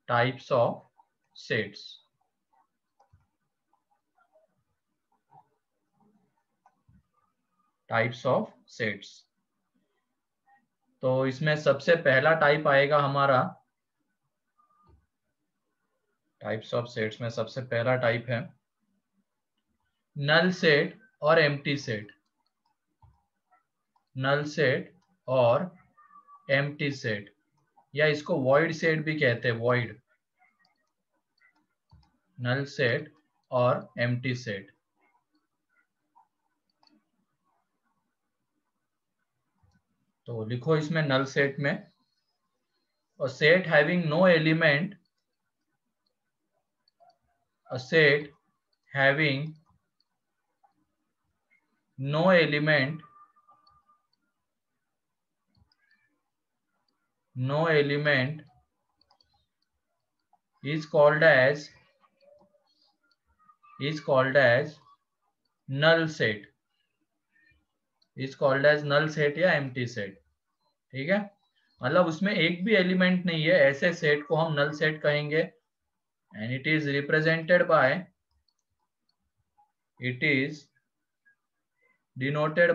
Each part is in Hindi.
Types of sets. Types of sets. तो इसमें सबसे पहला टाइप आएगा हमारा, टाइप्स ऑफ सेट्स में सबसे पहला टाइप है नल सेट और एम्प्टी सेट। नल सेट और एम्प्टी सेट, या इसको वॉइड सेट भी कहते हैं, वॉइड। नल सेट और एम्प्टी सेट। तो लिखो इसमें नल सेट में, a set having no element, a set having no element, no element is called as null set, is called as null set या empty set। ठीक है, मतलब उसमें एक भी एलिमेंट नहीं है, ऐसे सेट को हम नल सेट कहेंगे। And it is represented by, it is denoted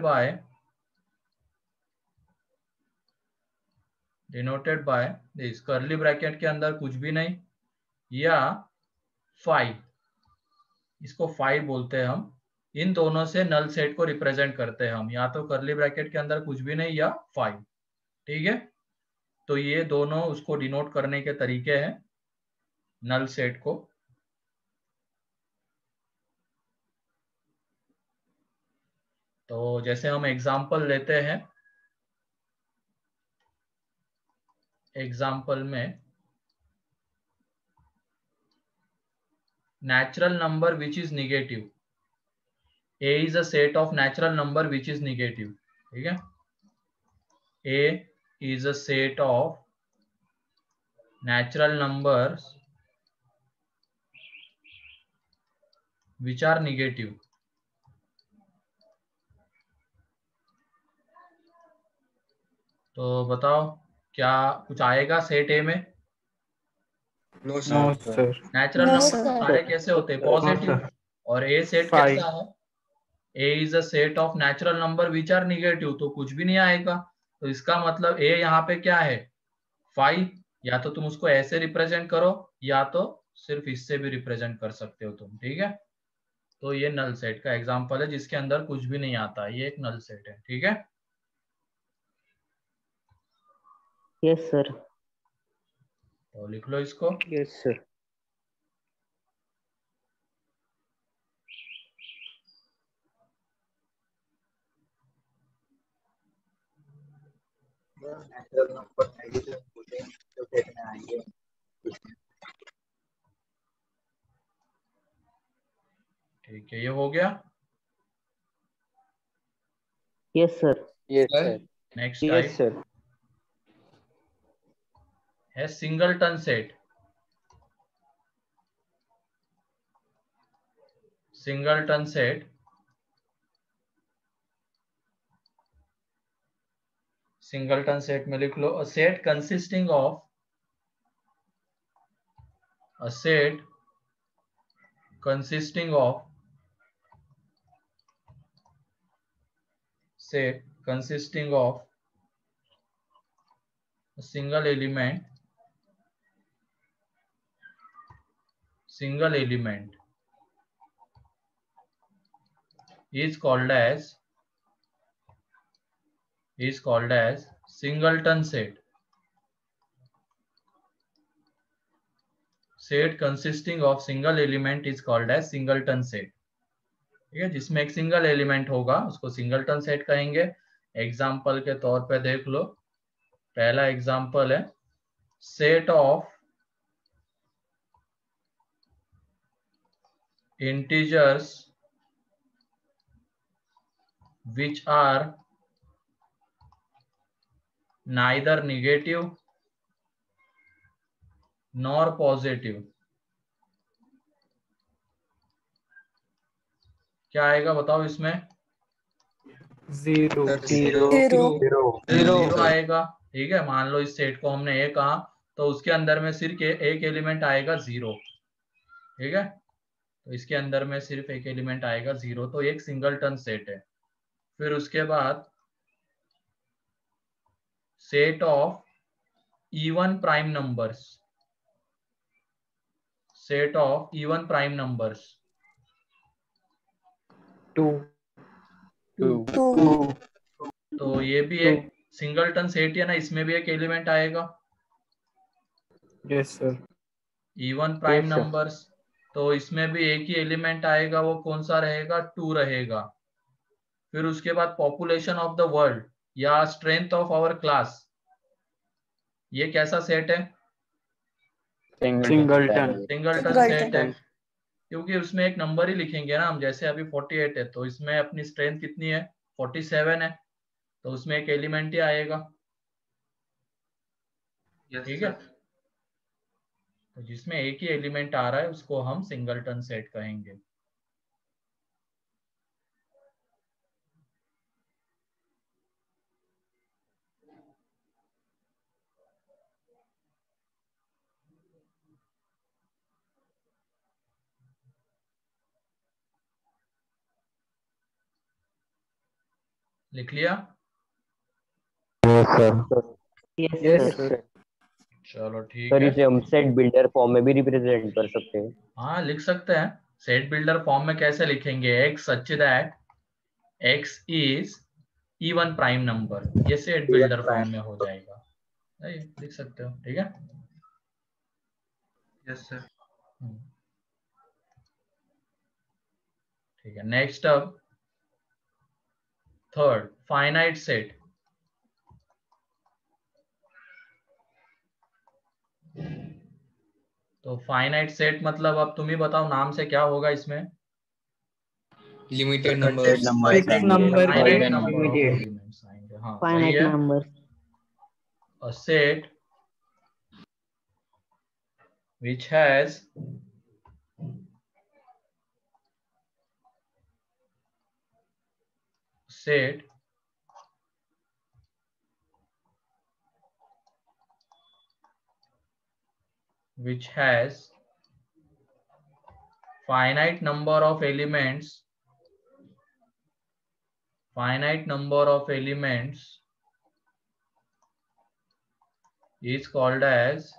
by this curly bracket के अंदर कुछ भी नहीं, या 5, इसको 5 बोलते हैं हम। इन दोनों से नल सेट को रिप्रेजेंट करते हैं हम, या तो कर्ली ब्रैकेट के अंदर कुछ भी नहीं या 5। ठीक है, तो ये दोनों उसको डिनोट करने के तरीके हैं नल सेट को। तो जैसे हम एग्जाम्पल लेते हैं, एग्जाम्पल में natural number which is negative, a is a set of natural number which is negative। ठीक है, a is a set of natural numbers which are negative। तो बताओ क्या कुछ आएगा सेट ए में? No sir. नेचुरल नंबर सारे कैसे होते हैं? पॉजिटिव। और ए सेट कैसा है? A is a set of natural number which are negative, तो कुछ भी नहीं आएगा। तो इसका मतलब ए यहाँ पे क्या है? 5। या तो तुम उसको ऐसे रिप्रेजेंट करो, या तो सिर्फ इससे भी रिप्रेजेंट कर सकते हो तुम। ठीक है, तो ये नल सेट का एग्जांपल है जिसके अंदर कुछ भी नहीं आता, ये एक नल सेट है। ठीक है, यस सर। तो लिख लो इसको। Yes sir. Natural number negative तो सेट में आएंगे। ठीक है, ये हो गया। Yes sir. Yes sir. Next yes type sir. है singleton set. Singleton set, singleton set में लिख लो a set consisting of, a set consisting of, set consisting of a single element is called as singleton set। Set consisting of single element is called as singleton set। ठीक है, जिसमें एक सिंगल एलिमेंट होगा उसको सिंगलटन सेट कहेंगे। एग्जाम्पल के तौर पे देख लो, पहला एग्जाम्पल है set of integers which are neither negative nor positive। क्या आएगा बताओ इसमें? 0 0 0 आएगा। ठीक है, मान लो इस सेट को हमने ए कहा, तो उसके अंदर में सिर्फ एक एलिमेंट आएगा 0, ठीक है। तो इसके अंदर में सिर्फ एक एलिमेंट आएगा 0, तो एक सिंगलटन सेट है। फिर उसके बाद set of even prime numbers, set of even prime numbers 2 तो ये भी एक सिंगलटन सेट है ना, इसमें भी एक एलिमेंट आएगा। Yes sir. Even prime numbers, तो इसमें भी एक ही एलिमेंट आएगा, वो कौन सा रहेगा, 2 रहेगा। फिर उसके बाद पॉपुलेशन ऑफ द वर्ल्ड या स्ट्रेंथ ऑफ आवर क्लास, ये कैसा सेट है, सिंगलटन सेट है, क्योंकि उसमें एक नंबर ही लिखेंगे ना हम, जैसे अभी 48 है तो इसमें अपनी स्ट्रेंथ कितनी है, 47 है, तो उसमें एक एलिमेंट ही आएगा, ठीक है। तो जिसमें एक ही एलिमेंट आ रहा है उसको हम सिंगलटन सेट कहेंगे। लिख लिया? Yes sir. चलो ठीक सर है। इसे हम सेट बिल्डर फॉर्म में भी रिप्रेजेंट कर सकते हैं। हाँ लिख सकते हैं। सेट बिल्डर फॉर्म में कैसे लिखेंगे, x such that x is even prime number, ये सेट बिल्डर फॉर्म में हो जाएगा, लिख सकते हो, ठीक है। Yes sir. ठीक है, नेक्स्ट अब थर्ड, फाइनाइट सेट। तो फाइनाइट सेट मतलब अब तुम ही बताओ नाम से क्या होगा इसमें, limited number, fix number finite number of elements आएंगे। हाँ सही फाइनाइट है। Number. A set which has set which has finite number of elements, finite number of elements is called as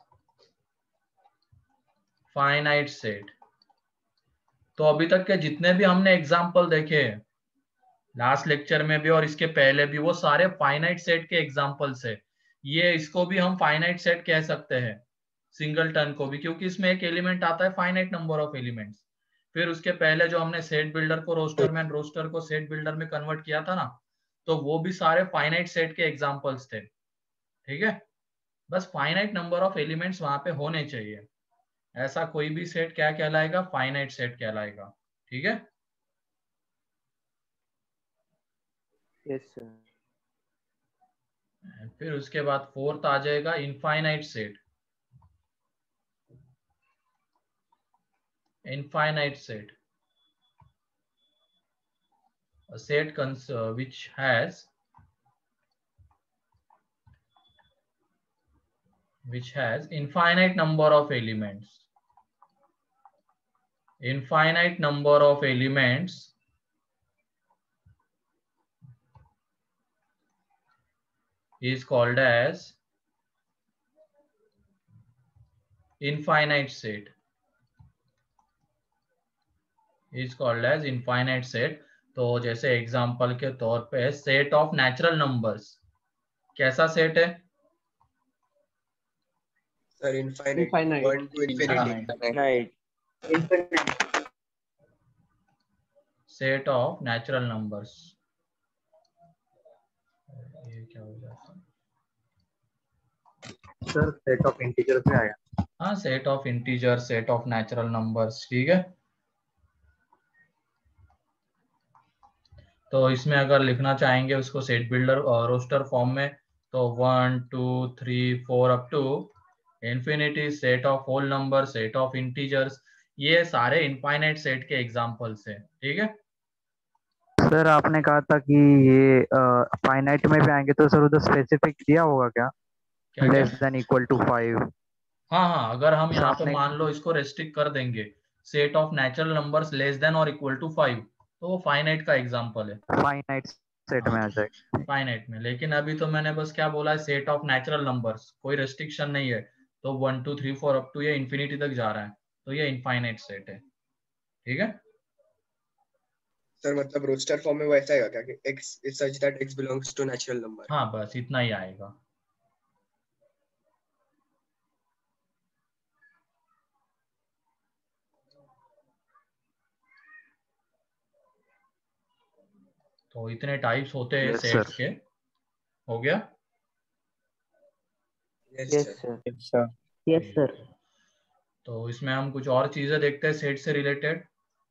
finite set। तो अभी तक के जितने भी हमने एग्जाम्पल देखे लास्ट लेक्चर में भी और इसके पहले भी, वो सारे फाइनाइट सेट के एग्जाम्पल्स है। ये इसको भी हम फाइनाइट सेट कह सकते हैं, सिंगलटन को भी, क्योंकि इसमें एक एलिमेंट आता है फाइनाइट नंबर ऑफ एलिमेंट्स। फिर उसके पहले जो हमने सेट बिल्डर को रोस्टर में, रोस्टर को सेट बिल्डर में कन्वर्ट किया था ना, तो वो भी सारे फाइनाइट सेट के एग्जाम्पल्स थे, ठीक है। बस फाइनाइट नंबर ऑफ एलिमेंट्स वहां पे होने चाहिए, ऐसा कोई भी सेट क्या कहलाएगा, फाइनाइट सेट कहलाएगा, ठीक है। Yes sir. फिर उसके बाद फोर्थ आ जाएगा infinite set. Infinite set, a set which has infinite number of elements, infinite number of elements is called as infinite set, is called as infinite set। तो जैसे एग्जांपल के तौर पे सेट ऑफ नेचुरल नंबर्स, कैसा सेट है sir infinite, 1 to infinity, set of natural numbers. ये क्या हो जाता है सर, सेट ऑफ इंटीजर से आया। हाँ, set of integer, set of natural numbers, ठीक है। तो इसमें अगर लिखना चाहेंगे उसको सेट बिल्डर और रोस्टर फॉर्म में, तो 1 2 3 4 up to infinity, set of whole number, set of integers, ये सारे इनफाइनाइट सेट के एग्जांपल्स हैं, ठीक है। सर आपने कहा था कि ये फाइनाइट में भी आएंगे, तो सर उधर स्पेसिफिक दिया होगा क्या, क्या लेस देन इक्वल टू 5? हाँ हाँ, अगर हम यहाँ पे आपने मान लो इसको रेस्ट्रिक्ट कर देंगे set of natural numbers less than और इक्वल टू 5, तो वो फाइनाइट का एग्जांपल है। फाइनाइट सेट में आ जाएगा। फाइनाइट में, लेकिन अभी तो मैंने बस क्या बोला है, सेट ऑफ नेचुरल नंबर्स, कोई रेस्ट्रिक्शन नहीं है। तो 1 2 3 4 अप टू ये इंफिनिटी तक जा रहा है, तो ये इनफाइनाइट सेट है। ठीक है सर मतलब रोस्टर फॉर्म में वैसा आएगा क्या कि x is such that x belongs to natural number? हाँ, बस इतना ही आएगा। तो इतने टाइप्स होते हैं यस सेट्स सर। के। हो गया? Yes, yes sir. Sir. Yes sir. तो इसमें हम कुछ और चीजें देखते हैं सेट से related.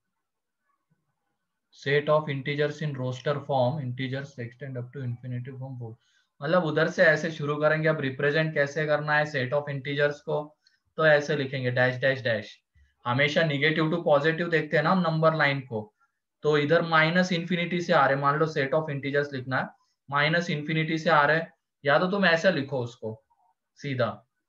Set of integers in roster form, integers extend up to infinity form both. मतलब उधर से ऐसे शुरू करेंगे। अब रिप्रेजेंट कैसे करना है सेट ऑफ इंटीजर्स को, तो ऐसे लिखेंगे डैश डैश डैश। हमेशा निगेटिव टू पॉजिटिव देखते हैं ना हम नंबर लाइन को, तो इधर माइनस इंफिनिटी से आ रहे, मान लो सेट ऑफ इंटीजर्स लिखना है, माइनस इंफिनिटी से आ रहे, या तो तुम ऐसा लिखो उसको सीधा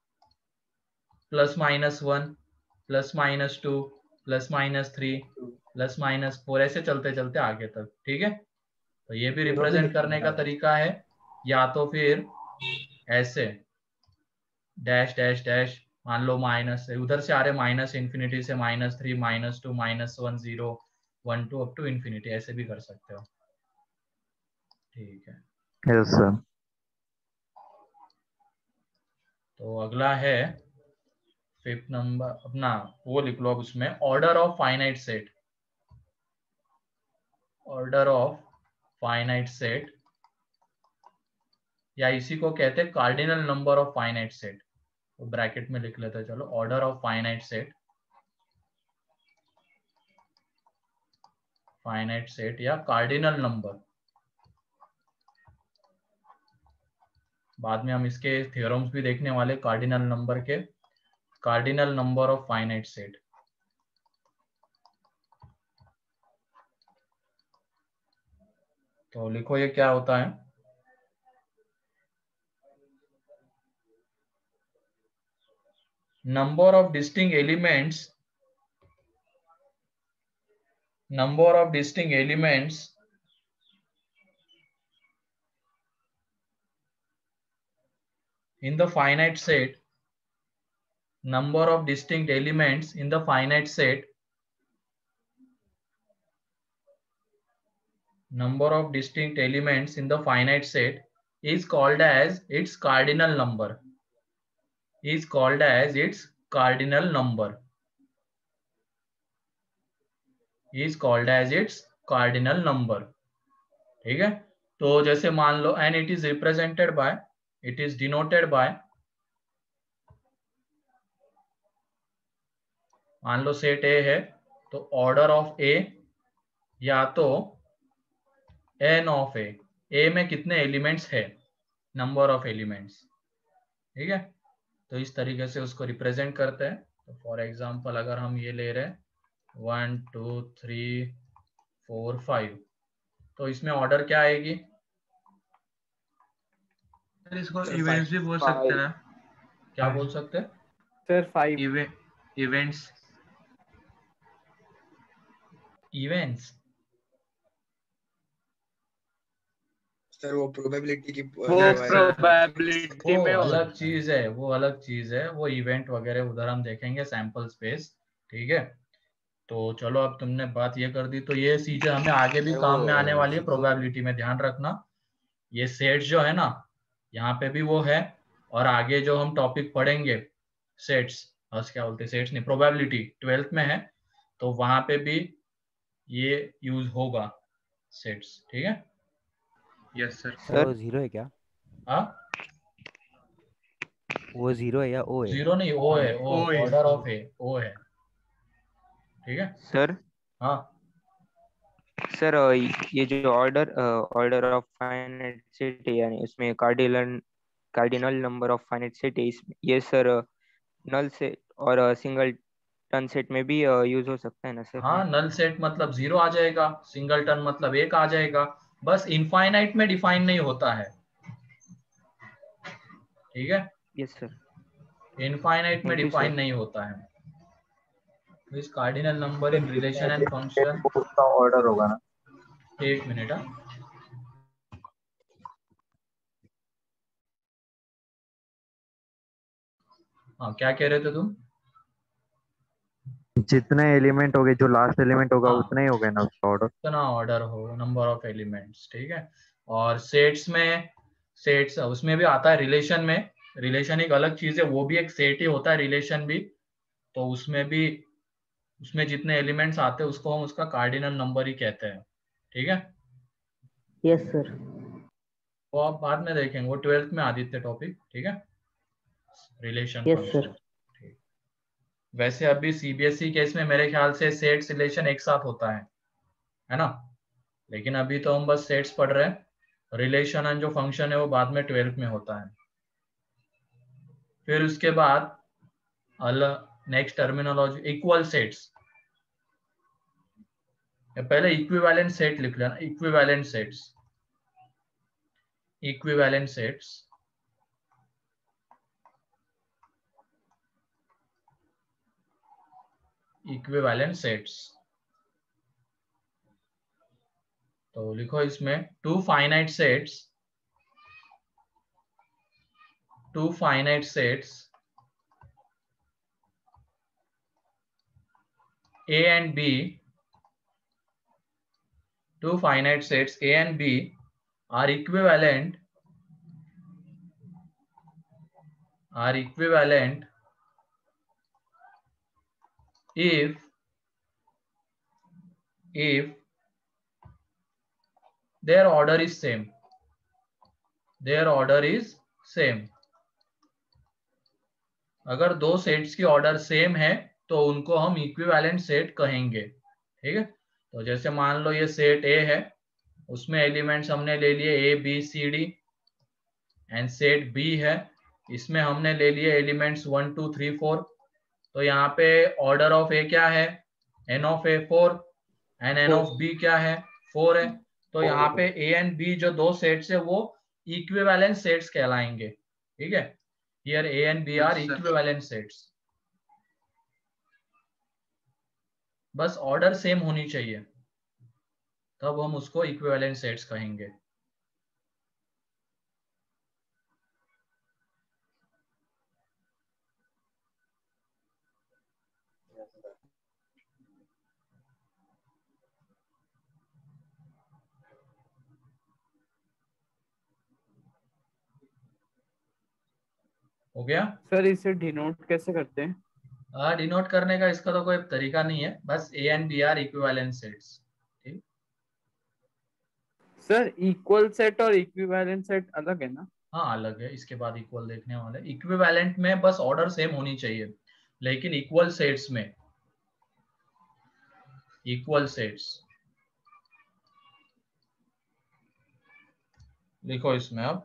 +-1 +-2 +-3 +-4 ऐसे चलते चलते आगे तक। ठीक है, तो ये भी रिप्रेजेंट करने का तरीका है। या तो फिर ऐसे डैश डैश डैश, मान लो माइनस से उधर से आ रहे, माइनस इंफिनिटी से -3 -2 -1 0 1 2 अप टू इंफिनिटी, ऐसे भी कर सकते हो। ठीक है, यस सर। तो अगला है 5th नंबर, अपना वो लिख लो अब उसमें, order of finite set. Order of finite set, या इसी को कहते हैं cardinal number of finite set. तो ब्रैकेट में लिख लेते हैं, चलो, order of finite set, finite set या कार्डिनल नंबर। बाद में हम इसके थ्योरम्स भी देखने वाले कार्डिनल नंबर के। Cardinal number of finite set, तो लिखो ये क्या होता है। Number of distinct elements, number of distinct elements in the finite set, number of distinct elements in the finite set, number of distinct elements in the finite set is called as its cardinal number, is called as its cardinal number, is called as its cardinal number। ठीक है, तो जैसे मान लो, and it is represented by, it is denoted by, मान लो सेट ए है, तो ऑर्डर ऑफ ए या तो एन ऑफ ए में कितने एलिमेंट्स है, नंबर ऑफ एलिमेंट्स। ठीक है, तो इस तरीके से उसको रिप्रेजेंट करते हैं। तो फॉर एग्जांपल अगर हम ये ले रहे हैं 1 2 3 4 5, तो इसमें ऑर्डर क्या आएगी? सर इसको इवेंट्स भी बोल सकते हैं। क्या बोल सकते हैं सर? 5 इवेंट्स, इवेंट्स सर वो प्रोबेबिलिटी की प्रोबेबिलिटी में अलग चीज है, वो अलग चीज है, वो इवेंट वगैरह उधर हम देखेंगे सैंपल स्पेस। ठीक है, तो चलो अब तुमने बात ये कर दी, तो ये चीजें हमें आगे भी काम में आने वाली है प्रोबेबिलिटी में, ध्यान रखना। ये सेट्स जो है ना, यहाँ पे भी वो है, और आगे जो हम टॉपिक पढ़ेंगे सेट्स, क्या बोलते हैं, सेट्स नहीं, प्रोबेबिलिटी 12th में है, तो वहां पे भी ये यूज होगा सेट्स। ठीक है, यस सर। वो जीरो है क्या? हाँ, वो जीरो है या ओ है? जीरो नहीं, ओ है, ओ ऑर्डर ऑफ ए, ओ है। ठीक है सर। हाँ सर ये जो ऑर्डर ऑफ फाइनाइट सेट है, यानी उसमें cardinal number of finite set है, ये सर नल सेट और सिंगल टन सेट में भी यूज हो सकता है ना सर? हाँ, नल सेट मतलब 0 आ जाएगा, सिंगलटन मतलब 1 आ जाएगा, बस इनफाइनाइट में डिफाइन नहीं होता है। ठीक है, यस सर। इनफाइनाइट में डिफाइन नहीं होता है। इस cardinal number in relation and function, उसका ऑर्डर होगा ना। एक मिनट। हाँ, क्या कह रहे थे तुम? जितने एलिमेंट हो गए, जो लास्ट एलिमेंट होगा हाँ, उतना ही हो गया ना उसका ऑर्डर। उतना ऑर्डर हो, नंबर ऑफ एलिमेंट्स, ठीक है। और सेट्स में, सेट्स उसमें भी आता है रिलेशन में। रिलेशन एक अलग चीज है, वो भी एक सेट ही होता है रिलेशन भी। तो उसमें भी, उसमें जितने एलिमेंट्स आते हैं उसको हम उसका कार्डिनल नंबर ही कहते हैं, ठीक है। Yes sir. वो आप बाद में देखेंगे, वो 12th में आदित्य टॉपिक, ठीक है, रिलेशन यस फंक्शन। सर। वैसे अभी सीबीएसई केस में मेरे ख्याल से सेट्स रिलेशन एक साथ होता है ना। लेकिन अभी तो हम बस सेट्स पढ़ रहे हैं, रिलेशन एंड जो फंक्शन है वो बाद में 12th में होता है। फिर उसके बाद नेक्स्ट टर्मिनोलॉजी इक्वल सेट्स। पहले इक्विवेलेंट सेट लिख लेना, equivalent sets, equivalent sets. Equivalent sets तो लिखो इसमें two finite sets A and B, two finite sets A and B are equivalent if their order is same. Their order is same. अगर दो सेट्स की ऑर्डर सेम है तो उनको हम इक्विवेलेंट सेट कहेंगे, ठीक है। तो जैसे मान लो ये सेट ए है, उसमें एलिमेंट्स हमने ले लिए A B C D, and set B है, इसमें हमने ले लिए एलिमेंट्स 1 2 3 4। तो यहाँ पे ऑर्डर ऑफ ए क्या है, n of A 4, and n of B क्या है, 4 है। तो यहाँ पे ए एंड बी जो दो सेट्स है वो इक्विवेलेंट सेट्स कहलाएंगे, ठीक है। Here A and B are equivalent sets. बस ऑर्डर सेम होनी चाहिए, तब हम उसको इक्विवेलेंट सेट्स कहेंगे। हो गया सर इसे डिनोट कैसे करते हैं? डिनोट करने का इसका तो कोई तरीका नहीं है, बस A and B are equivalent sets, ठीक। सर इक्वल सेट और इक्विवेलेंट सेट अलग है ना? हाँ अलग है, इसके बाद इक्वल देखने वाले। इक्विवेलेंट में बस ऑर्डर सेम होनी चाहिए, लेकिन इक्वल सेट्स में, इक्वल सेट्स लिखो इसमें अब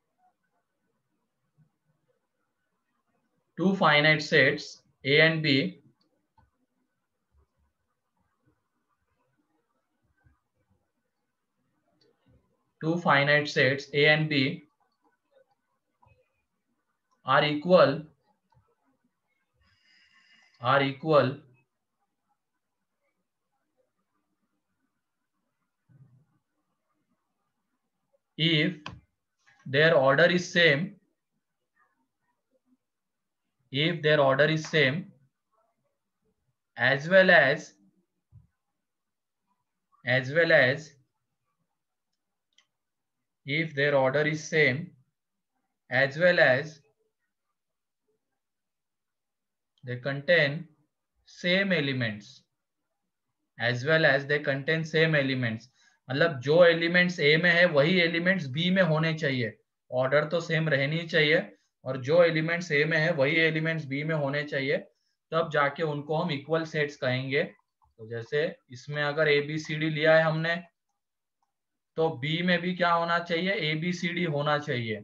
two finite sets A and B two finite sets A and B are equal if their order is same, as well as if their order is same, as well as they contain same elements, as well as they contain same elements। मतलब जो एलिमेंट्स ए में है वही एलिमेंट्स बी में होने चाहिए, ऑर्डर तो सेम रहनी चाहिए, और जो एलिमेंट्स ए में है वही एलिमेंट्स बी में होने चाहिए, तब जाके उनको हम इक्वल सेट्स कहेंगे। तो जैसे इसमें अगर ए बी सी डी लिया है हमने, तो बी में भी क्या होना चाहिए, ए बी सी डी होना चाहिए,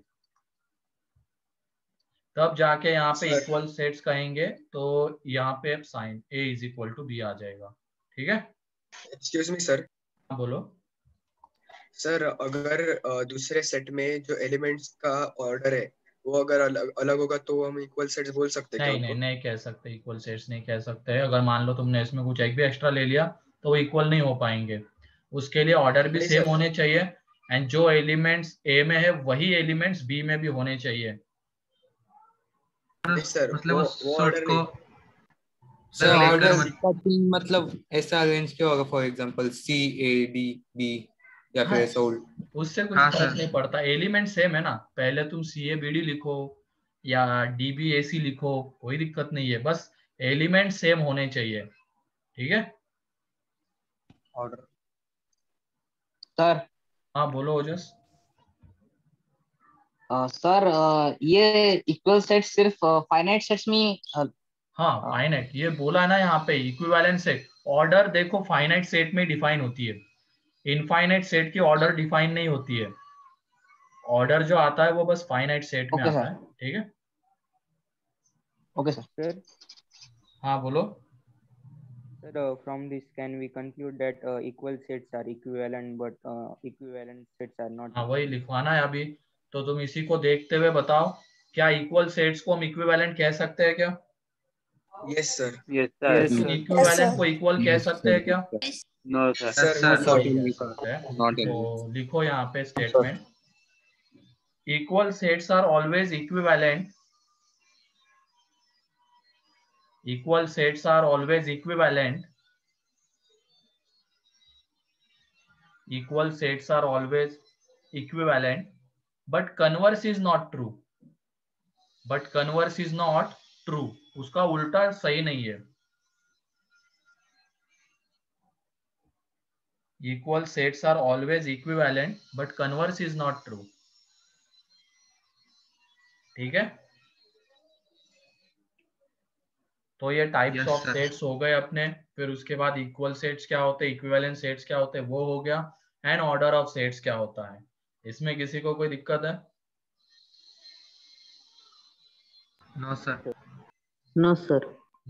तब जाके यहाँ पे इक्वल सेट्स कहेंगे। तो यहाँ पे sign A is equal to B आ जाएगा, ठीक है। Excuse me sir. बोलो सर अगर दूसरे सेट में जो एलिमेंट्स का ऑर्डर है वो अगर अलग अलग होगा तो हम इक्वल सेट्स बोल सकते हैं क्या नहीं नहीं उनको? नहीं कह सकते, इक्वल सेट्स नहीं कह सकते। अगर मान लो तुमने इसमें कुछ एक भी एक्स्ट्रा ले लिया तो वो इक्वल नहीं हो पाएंगे। उसके लिए ऑर्डर भी नहीं सेम सर, होने चाहिए, एंड जो एलिमेंट्स ए में है वही एलिमेंट्स बी में भी होने चाहिए। नहीं सर, मतलब उस वो सूट ऑर्डर को नहीं। सर सर लाइक ऑर्डर का तीन मतलब ऐसा अरेंज क्यों होगा, for example C A D B या फिर हाँ, ऐसा उससे कुछ हाँ फर्क सर। नहीं पड़ता, एलिमेंट सेम है ना। पहले तुम CABD लिखो या DBAC लिखो, कोई दिक्कत नहीं है, बस एलिमेंट सेम होने चाहिए। ठीक है। ऑर्डर? सर हाँ बोलो ओजस। सर ये इक्वल सेट सिर्फ फाइनाइट सेट्स में हाँ फाइनाइट, ये बोला ना यहाँ पे इक्विवेलेंट सेट। ऑर्डर देखो फाइनाइट सेट में डिफाइन होती है, इनफाइनाइट सेट की ऑर्डर डिफाइन नहीं होती है। ऑर्डर जो आता है वो बस फाइनाइट सेट में ओके आता सर। है। ठीक है। Okay sir. सर हाँ बोलो। from this can we conclude that equal sets are equivalent but equivalent sets are not हाँ वही equivalent? लिखवाना है अभी। तो तुम इसी को देखते हुए बताओ, क्या इक्वल सेट्स को हम इक्विवेलेंट कह सकते हैं क्या? Yes sir. Yes yes sir. Equivalent को इक्वल कह सकते हैं क्या? No sir. Sir sir no. नहीं कह सकते हैं। तो लिखो यहाँ पे statement, equal sets are always equivalent, equal sets are always equivalent, equal sets are always equivalent, but converse is not true, but converse is not true, उसका उल्टा सही नहीं है। equal sets are always equivalent but converse is not true। ठीक है। तो ये types yes of sir. Sets हो गए अपने। फिर उसके बाद इक्वल सेट्स क्या होते हैं, इक्विवेलेंट सेट्स क्या होते हैं, वो हो गया। एंड ऑर्डर ऑफ सेट्स क्या होता है। इसमें किसी को कोई दिक्कत है? No sir. No sir.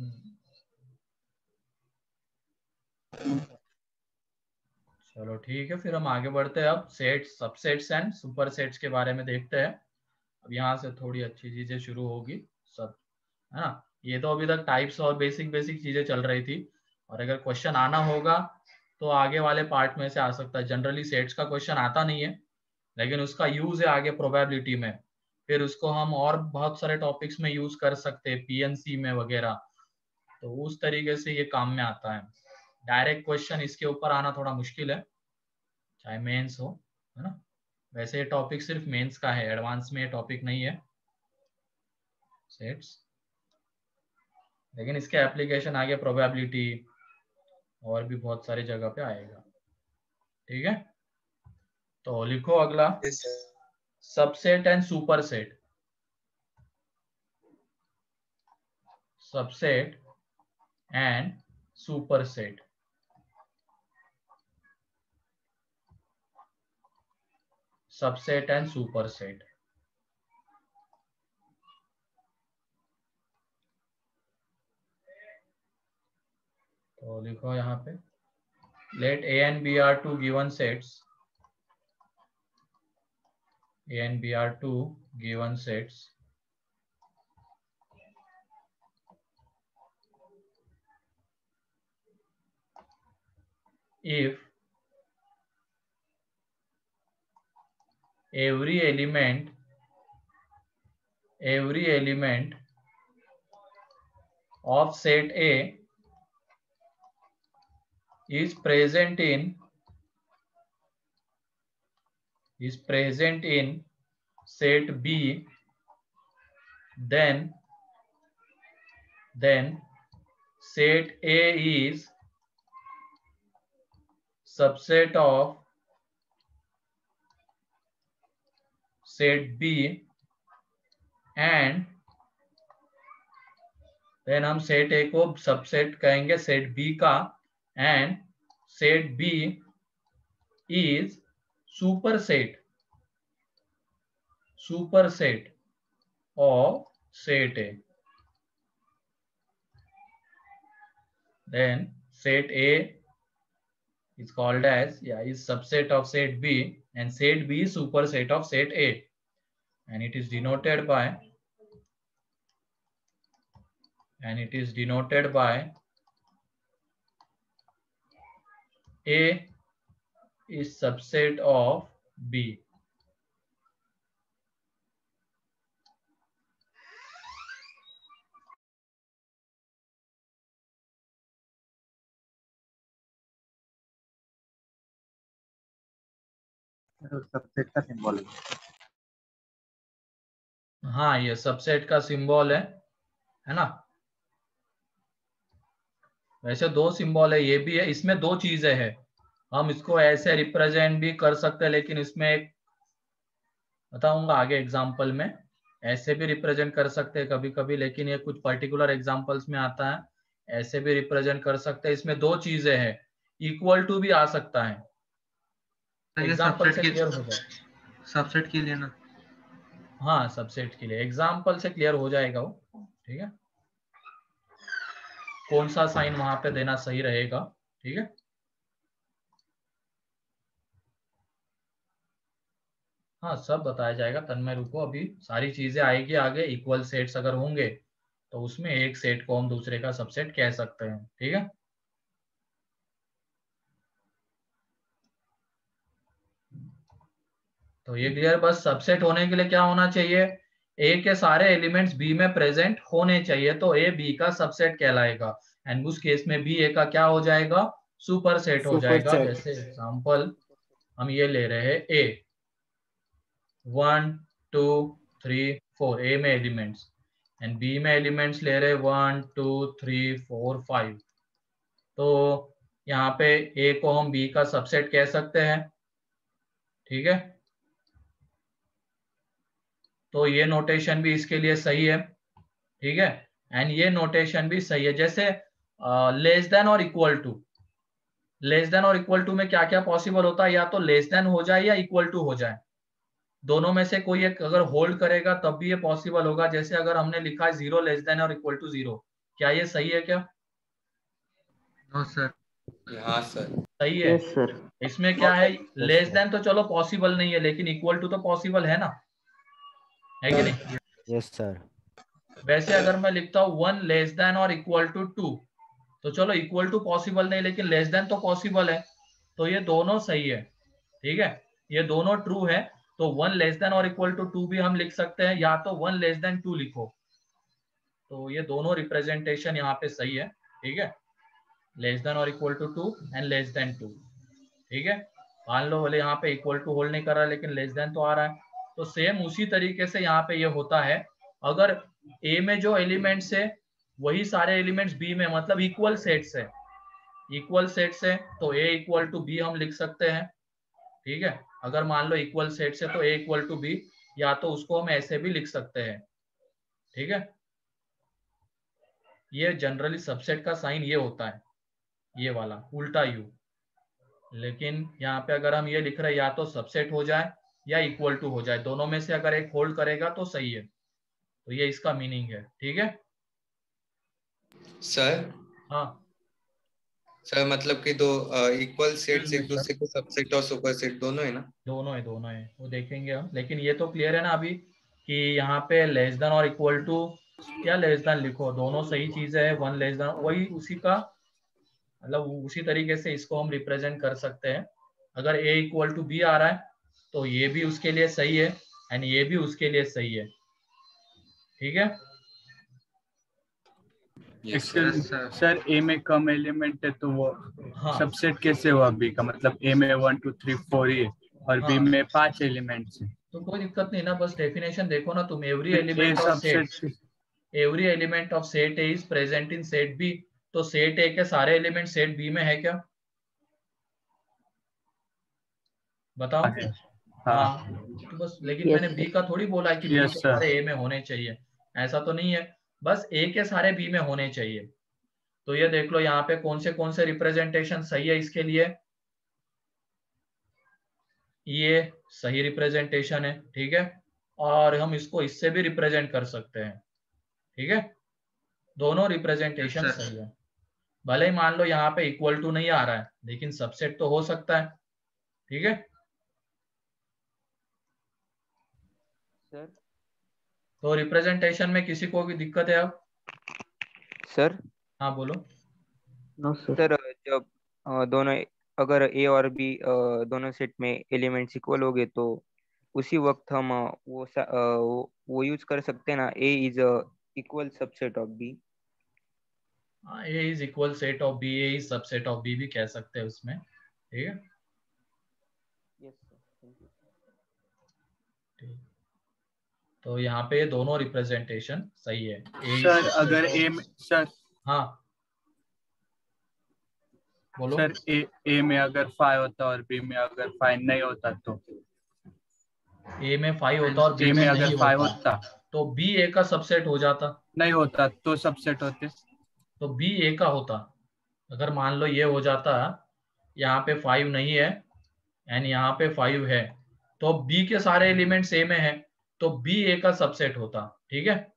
चलो ठीक है, फिर हम आगे बढ़ते हैं। अब sets, subsets and superset के बारे में देखते हैं। अब यहाँ से थोड़ी अच्छी चीजें शुरू होगी सब, है ना। ये तो अभी तक टाइप्स और बेसिक बेसिक चीजें चल रही थी, और अगर क्वेश्चन आना होगा तो आगे वाले पार्ट में से आ सकता है। जनरली सेट्स का क्वेश्चन आता नहीं है, लेकिन उसका यूज है आगे प्रोबेबिलिटी में। फिर उसको हम और बहुत सारे टॉपिक्स में यूज कर सकते हैं, PNC में वगैरह। तो उस तरीके से ये काम में आता है। डायरेक्ट क्वेश्चन इसके ऊपर आना थोड़ा मुश्किल है, चाहे मेंस हो, है ना। वैसे ये टॉपिक सिर्फ मेंस का है, एडवांस में ये टॉपिक नहीं है सेट्स, लेकिन इसके एप्लीकेशन आगे प्रोबेबिलिटी और भी बहुत सारी जगह पे आएगा। ठीक है। तो लिखो अगला, yes sir. Subset and superset. Subset and superset. Subset and superset. तो लिखो यहाँ पे, let A and B are two given sets, A and B are two given sets, if every element of set A is present in set B, then set A is subset of set B, and then हम सेट ए को सबसेट कहेंगे सेट बी का, and set B is superset of set A. Then set A is called as is subset of set B, and set B is superset of set A. and it is denoted by A is subset of B. Subset का सिंबल हाँ, ये सबसेट का सिंबल है ना। वैसे दो सिंबल है, ये भी है, इसमें दो चीजें हैं। हम इसको ऐसे रिप्रेजेंट भी कर सकते हैं, लेकिन इसमें एक बताऊंगा आगे एग्जांपल में। ऐसे भी रिप्रेजेंट कर सकते हैं कभी कभी, लेकिन ये कुछ पर्टिकुलर एग्जांपल्स में आता है। ऐसे भी रिप्रेजेंट कर सकते हैं। इसमें दो चीजें हैं, इक्वल टू भी आ सकता है। एग्जांपल से क्लियर हो जाए, सबसेट के लिए ना। हाँ, सबसेट के लिए एग्जांपल से क्लियर हो जाएगा वो। ठीक है, कौन सा साइन वहां पे देना सही रहेगा। ठीक है, हाँ, सब बताया जाएगा। तन्मय रुको, अभी सारी चीजें आएगी आगे। इक्वल सेट्स अगर होंगे तो उसमें एक सेट को हम दूसरे का सबसेट कह सकते हैं। ठीक है, तो ये क्लियर। बस सबसेट होने के लिए क्या होना चाहिए, ए के सारे एलिमेंट्स बी में प्रेजेंट होने चाहिए, तो ए बी का सबसेट कहलाएगा। एंड उस केस में बी ए का क्या हो जाएगा, सुपर सेट हो जाएगा। जैसे एग्जांपल हम ये ले रहे हैं, ए 1 2 3 4 ए में एलिमेंट्स, एंड बी में एलिमेंट्स ले रहे 1 2 3 4 5। तो यहाँ पे ए को हम बी का सबसेट कह सकते हैं। ठीक है, तो ये नोटेशन भी इसके लिए सही है। ठीक है, एंड ये नोटेशन भी सही है। जैसे लेस देन और इक्वल टू, लेस देन और इक्वल टू में क्या क्या पॉसिबल होता है, या तो लेस देन हो जाए या इक्वल टू हो जाए। दोनों में से कोई एक अगर होल्ड करेगा तब भी ये पॉसिबल होगा। जैसे अगर हमने लिखा है 0 लेस देन और इक्वल टू 0, क्या ये सही है क्या? No sir. हाँ सर, सही है। Yes sir. इसमें क्या है, लेस देन तो चलो पॉसिबल नहीं है, लेकिन इक्वल टू तो पॉसिबल है ना, है कि नहीं? Yes sir. वैसे अगर मैं लिखता हूँ 1 लेस देन और इक्वल टू 2, तो चलो इक्वल टू पॉसिबल नहीं, लेकिन लेस देन तो पॉसिबल है, तो ये दोनों सही है। ठीक है, ये दोनों ट्रू है। तो 1 लेस देन और इक्वल टू 2 भी हम लिख सकते हैं, या तो 1 लेस देन 2 लिखो। तो ये दोनों रिप्रेजेंटेशन यहाँ पे सही है। ठीक है, लेस देन और equal to 2 and less than 2। ठीक है, मान लो बोले यहाँ पे इक्वल टू होल्ड नहीं कर रहा, लेकिन लेस देन तो आ रहा है। तो सेम उसी तरीके से यहाँ पे ये होता है। अगर ए में जो एलिमेंट्स है वही सारे एलिमेंट्स बी में, मतलब इक्वल सेट्स है, इक्वल सेट्स है, तो ए इक्वल टू बी हम लिख सकते हैं। ठीक है, अगर मान लो इक्वल सेट्स है तो ए इक्वल टू बी, या तो उसको हम ऐसे भी लिख सकते हैं। ठीक है, ये जनरली सबसेट का साइन ये होता है, ये वाला उल्टा यू। लेकिन यहाँ पे अगर हम ये लिख रहे हैं या तो सबसेट हो जाए या इक्वल टू हो जाए, दोनों में से अगर एक होल्ड करेगा तो सही है। तो ये इसका मीनिंग है। ठीक है सर। हाँ सर मतलब कि दो इक्वल सेट्स एक दूसरे को सबसेट और सुपर सेट दोनों है ना? दोनों है, वो देखेंगे हम। लेकिन ये तो क्लियर है ना अभी कि यहाँ पे लेस देन और इक्वल टू या लेस देन लिखो, दोनों सही चीजें है। 1 लेस देन, वही उसी का मतलब उसी तरीके से इसको हम रिप्रेजेंट कर सकते हैं। अगर ए इक्वल टू बी आ रहा है तो ये भी उसके लिए सही है, एंड ये भी उसके लिए सही है। ठीक है सर ए में कम एलिमेंट है तो वो हाँ सबसेट कैसे हुआ बी का? मतलब ए में 1 2 3 4 ही है और बी हाँ, में 5 एलिमेंट्स है। तो कोई दिक्कत नहीं ना, बस डेफिनेशन देखो ना तुम। Every A element of set, subset every element of set A is present in set B. तो सेट ए के सारे एलिमेंट सेट बी में है क्या, बताओ? हाँ, तो बस। लेकिन मैंने बी का थोड़ी बोला है कि बी के सारे ए में होने चाहिए, ऐसा तो नहीं है। बस ए के सारे बी में होने चाहिए। तो ये देख लो यहाँ पे कौन से रिप्रेजेंटेशन सही है इसके लिए। ये सही रिप्रेजेंटेशन है। ठीक है, और हम इसको इससे भी रिप्रेजेंट कर सकते हैं। ठीक है, दोनों रिप्रेजेंटेशन सही है। भले ही मान लो यहाँ पे इक्वल टू नहीं आ रहा है, लेकिन सबसेट तो हो सकता है। ठीक है, सर तो रिप्रेजेंटेशन में किसी को भी दिक्कत है अब? सर हाँ बोलो। No sir. सर जब दोनों, अगर ए और बी दोनों सेट में एलिमेंट्स इक्वल हो गए तो उसी वक्त हम वो यूज कर सकते हैं ना, A is equal subset of B. A is equal set of B, A is subset of B भी कह सकते हैं उसमें, ठीक है। Yes sir, thank you. ठीक। तो यहाँ पे दोनों रिप्रेजेंटेशन सही है। ए इज सर अगर सबसेट ए ऑफ, में सर हाँ बोलो। सर ए में अगर 5 होता और बी में अगर 5 नहीं होता तो ए में 5 होता और बी ए में में नहीं अगर 5 होता होता तो बी ए का सबसेट हो जाता। नहीं होता तो सबसेट होते। तो बी ए का होता। अगर मान लो ये हो जाता, यहाँ पे 5 नहीं है एंड यहाँ पे 5 है, तो बी के सारे एलिमेंट्स ए में है, तो बी ए का सबसेट होता, ठीक है।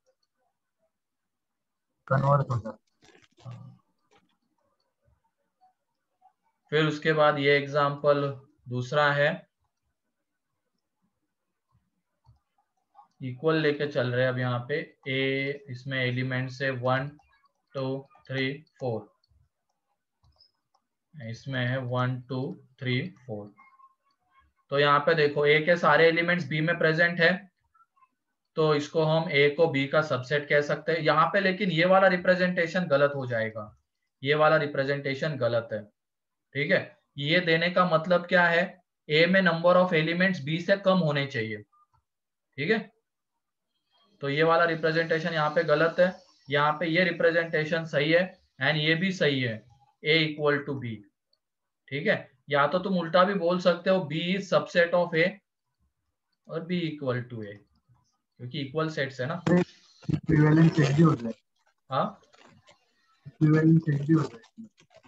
कन्वर्ट होता। फिर उसके बाद ये एग्जाम्पल दूसरा है, इक्वल लेके चल रहे हैं अब यहाँ पे। ए इसमें एलिमेंट्स है 1 2 3 4, इसमें है 1 2 3 4। तो यहाँ पे देखो ए के सारे एलिमेंट्स बी में प्रेजेंट है, तो इसको हम ए को बी का सबसेट कह सकते हैं यहाँ पे। लेकिन ये वाला रिप्रेजेंटेशन गलत हो जाएगा, ये वाला रिप्रेजेंटेशन गलत है, ठीक है। ये देने का मतलब क्या है, ए में नंबर ऑफ एलिमेंट्स बी से कम होने चाहिए, ठीक है। तो ये वाला रिप्रेजेंटेशन यहाँ पे गलत है, यहाँ पे ये रिप्रेजेंटेशन सही है एंड ये भी सही है, ए इक्वल टू बी, ठीक है। या तो तुम उल्टा भी बोल सकते हो, B is subset of A और बी इक्वल टू ए, क्योंकि इक्वल सेट्स है ना। इक्विवेलेंट सेट भी होता है। हाँ इक्विवेलेंट सेट भी होता है।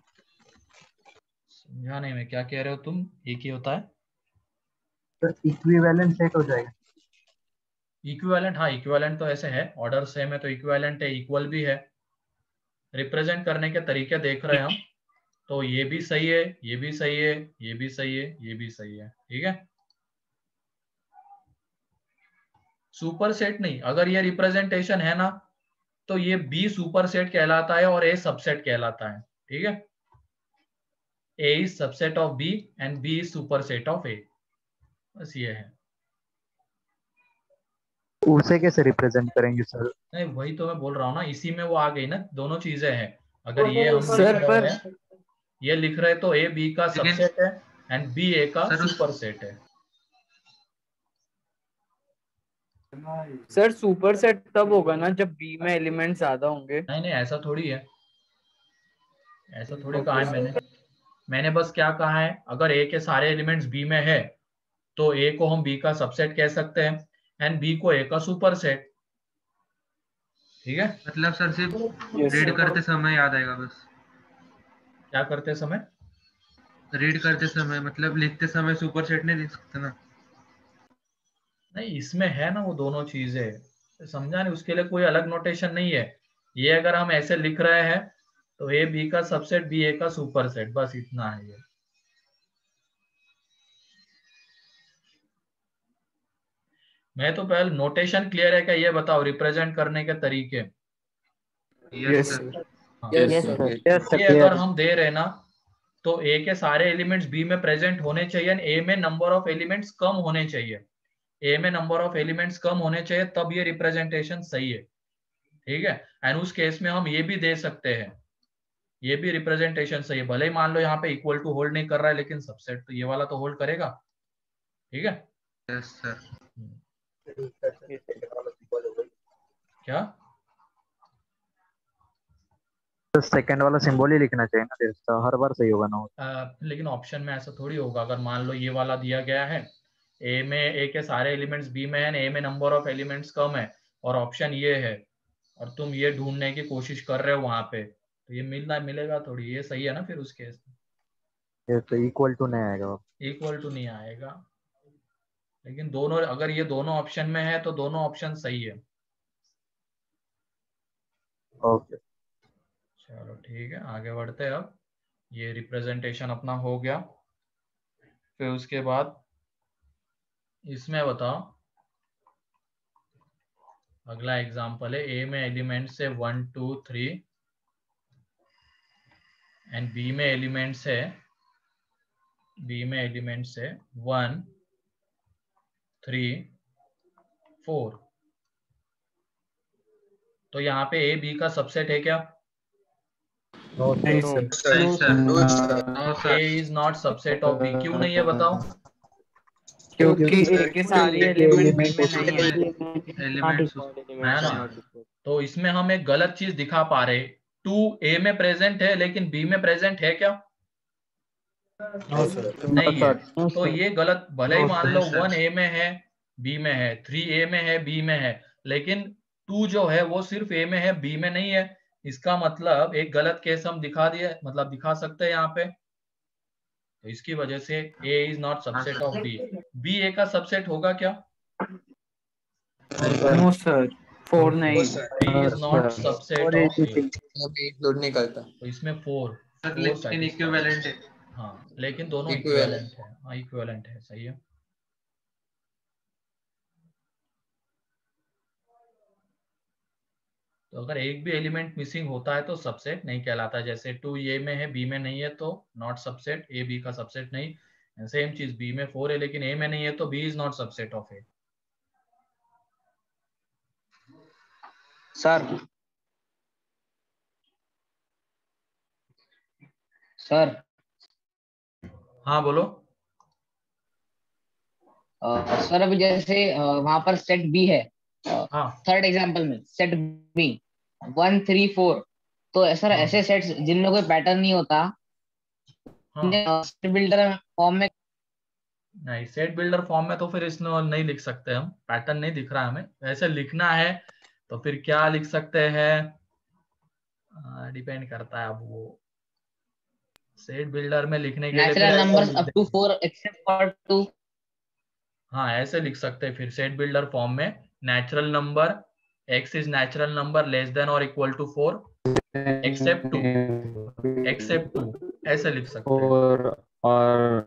समझा नहीं मैं, क्या कह रहे हो तुम? एक ही होता है तो इक्विवेलेंट सेट हो जाएगा। इक्विवेलेंट, हाँ इक्विवेलेंट तो ऐसे है, ऑर्डर सेम है तो इक्विवेलेंट है, इक्वल भी है। रिप्रेजेंट करने के तरीके देख रहे हैं हम, तो ये भी सही है, ये भी सही है, ये भी सही है, ये भी सही है, ठीक है। सुपर सेट नहीं, अगर ये रिप्रेजेंटेशन है ना तो ये बी सुपर सेट कहलाता है और ए सबसेट कहलाता है, ठीक है। A is subset of B and B is superset of A, बस ये है। उसे कैसे रिप्रेजेंट करेंगे सर? नहीं वही तो मैं बोल रहा हूँ ना, इसी में वो आ गई ना, दोनों चीजें हैं। अगर ये हम सर लिख रहे हैं, ये लिख रहे तो ए बी का सबसेट है एंड बी ए का सुपर सेट है। सर सुपर सेट तब होगा ना जब बी में एलिमेंट ज्यादा होंगे। नहीं नहीं ऐसा थोड़ी है, ऐसा थोड़ी कहा है मैंने बस क्या कहा है, अगर ए के सारे एलिमेंट्स बी में है तो ए को हम बी का सबसेट कह सकते हैं एंड बी को ए का सुपर सेट, ठीक है। मतलब सर सिर्फ रीड करते समय याद आएगा बस। क्या करते समय? रीड करते समय मतलब लिखते समय सुपर सेट नहीं लिख सकते ना। नहीं इसमें है ना वो दोनों चीजें, समझा नहीं, उसके लिए कोई अलग नोटेशन नहीं है। ये अगर हम ऐसे लिख रहे हैं तो ए बी का सबसेट बी ए का सुपर सेट, बस इतना है ये। मैं तो पहले नोटेशन क्लियर है क्या ये बताओ, रिप्रेजेंट करने के तरीके। Yes sir. ये अगर हम दे रहे ना तो ए के सारे एलिमेंट्स बी में प्रेजेंट होने चाहिए, ए में नंबर ऑफ एलिमेंट्स कम होने चाहिए, ए में नंबर ऑफ एलिमेंट्स कम होने चाहिए, तब ये रिप्रेजेंटेशन सही है, ठीक है। एंड उस केस में हम ये भी दे सकते हैं, ये भी रिप्रेजेंटेशन सही है, भले ही मान लो यहाँ पे इक्वल टू होल्ड नहीं कर रहा है, लेकिन सबसेट तो ये वाला तो होल्ड करेगा, ठीक है। Yes sir. क्या तो सेकंड वाला सिंबल ही लिखना चाहिए ना, फिर तो हर बार सही होगा ना। लेकिन ऑप्शन में ऐसा थोड़ी होगा, अगर मान लो ये वाला दिया गया है, ए में ए के सारे एलिमेंट्स बी में है, ए में नंबर ऑफ एलिमेंट्स कम है और ऑप्शन ये है, और तुम ये ढूंढने की कोशिश कर रहे हो वहां पे, तो ये मिलेगा थोड़ी, ये सही है ना फिर उस केस में। ये तो इक्वल टू नहीं आएगा, इक्वल टू नहीं आएगा, लेकिन दोनों, अगर ये दोनों ऑप्शन में है तो दोनों ऑप्शन सही है। ओके चलो ठीक है, आगे बढ़ते हैं। अब ये रिप्रेजेंटेशन अपना हो गया, फिर उसके बाद इसमें बताओ, अगला एग्जांपल है ए में एलिमेंट्स है 1 2 3 एंड बी में एलिमेंट्स है 1 3 4। तो यहाँ पे ए बी का सबसेट है क्या? नहीं सर। नहीं sir. No no A sir. Is not subset of B. क्यों नहीं है बताओ? क्योंकि सर, ए के सारे एलिमेंट एलिमेंट में नहीं है। एलिमेंट्स है ना? तो इसमें हम एक गलत चीज दिखा पा रहे। 2 ए में प्रेजेंट है लेकिन बी में प्रेजेंट है क्या? No sir. नहीं है। तो ये गलत, भले ही मान लो नहीं सर। 1 ए में है बी में है, 3 ए में है बी में है, लेकिन 2 जो है वो सिर्फ ए में है बी में नहीं है। इसका मतलब एक गलत केस हम दिखा दिए, मतलब दिखा सकते हैं यहाँ पे। तो इसकी वजह से A is not subset of B. B A का सबसेट होगा क्या? नो सर, 4 नहीं। B is not subset of A. Include नहीं करता। तो इसमें 4 सर लेकिन satisfied इक्विवेलेंट है। हाँ, लेकिन दोनों Equivalent। इक्विवेलेंट है। हाँ, इक्विवेलेंट है, सही है। तो अगर एक भी एलिमेंट मिसिंग होता है तो सबसेट नहीं कहलाता। जैसे 2 ए में है बी में नहीं है तो नॉट सबसेट, ए बी का सबसेट नहीं। सेम चीज, बी में 4 है लेकिन ए में नहीं है तो B is not subset of A. Sir sir हाँ बोलो। सर अभी जैसे वहां पर सेट बी है, हाँ थर्ड एग्जांपल में सेट बी 1 3 4, तो सर ऐसे सेट्स जिनमें कोई पैटर्न नहीं होता, सेट बिल्डर फॉर्म में नहीं, सेट बिल्डर फॉर्म में तो फिर इसमें नहीं लिख सकते हम, पैटर्न नहीं दिख रहा हमें। ऐसे लिखना है तो फिर क्या लिख सकते हैं, डिपेंड करता है। अब वो सेट बिल्डर में लिखने के लिए फिर नेचुरल ऐसा नंबर्स लिख अप टू 4 एक्सेप्ट फॉर 2। हाँ, ऐसे लिख सकते हैं फिर सेट बिल्डर फॉर्म में। Natural number x is natural number less than और इक्वल टू 4 एक्सेप्ट 2 ऐसे लिख सकते हैं। और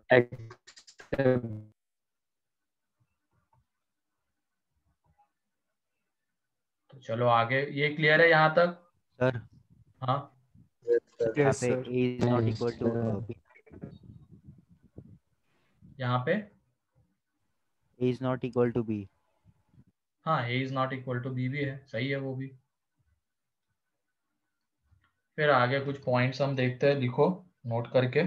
तो चलो आगे, ये क्लियर है यहाँ तक? सर हाँ यहाँ पे a is not equal to b, यहाँ पे a is not equal to b। हाँ, a is not equal to B भी है, सही है वो भी। फिर आगे कुछ पॉइंट्स हम देखते हैं, लिखो नोट करके।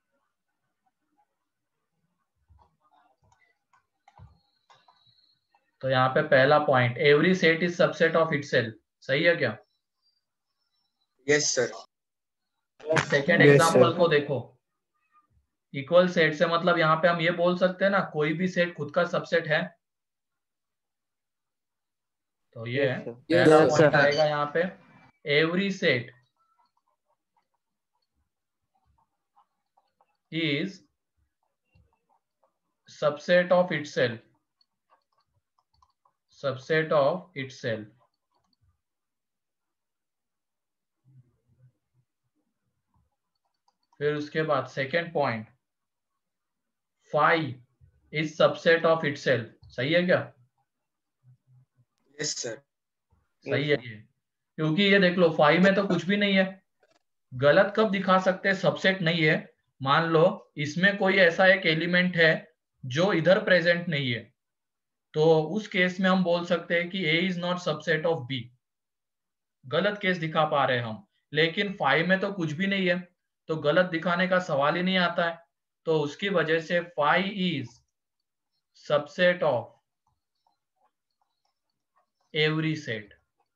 तो यहाँ पे पहला point, every set is subset of itself, सही है क्या? Yes sir. Second Yes, example sir। को देखो। इक्वल सेट से मतलब यहाँ पे हम ये बोल सकते हैं ना, कोई भी सेट खुद का सबसेट है। तो ये है पहला Yes, पॉइंट sir। आएगा यहाँ पे, every set is subset of itself, subset of itself. फिर उसके बाद second point, phi is subset of itself, सही है क्या? Yes sir. सही है ये, क्योंकि ये देख लो फाई में तो कुछ भी नहीं है। गलत कब दिखा सकते हैं सबसेट नहीं है? मान लो इसमें कोई ऐसा एक एलिमेंट है जो इधर प्रेजेंट नहीं है, तो उस केस में हम बोल सकते हैं कि A is not subset of B. गलत केस दिखा पा रहे हैं हम, लेकिन फाई में तो कुछ भी नहीं है तो गलत दिखाने का सवाल ही नहीं आता है। तो उसकी वजह से phi is subset of every set.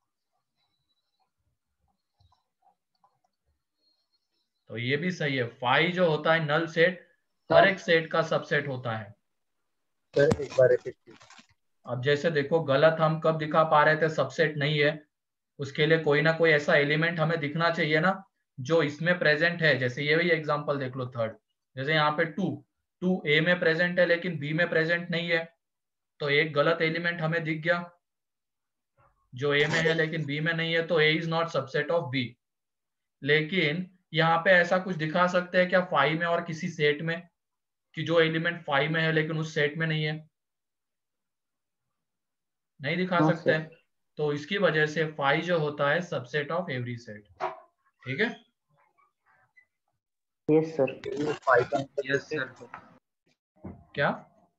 तो ये भी सही है, फाई जो होता है नल सेट, हर एक सेट का सबसेट होता है। सर एक बार रिपीट कीजिए। अब जैसे देखो, गलत हम कब दिखा पा रहे थे सबसेट नहीं है, उसके लिए कोई ना कोई ऐसा एलिमेंट हमें दिखना चाहिए ना जो इसमें प्रेजेंट है। जैसे ये भी एग्जांपल देख लो थर्ड, जैसे यहाँ पे 2 ए में प्रेजेंट है लेकिन बी में प्रेजेंट नहीं है, तो एक गलत एलिमेंट हमें दिख गया जो ए में है लेकिन बी में नहीं है, तो A is not subset of B. लेकिन यहाँ पे ऐसा कुछ दिखा सकते हैं क्या फाई में और किसी सेट में, कि जो एलिमेंट फाई में है लेकिन उस सेट में नहीं है? नहीं दिखा सकते हैं। तो इसकी वजह से फाई जो होता है सबसेट ऑफ एवरी सेट। ठीक है, यस सर। Yes sir. क्या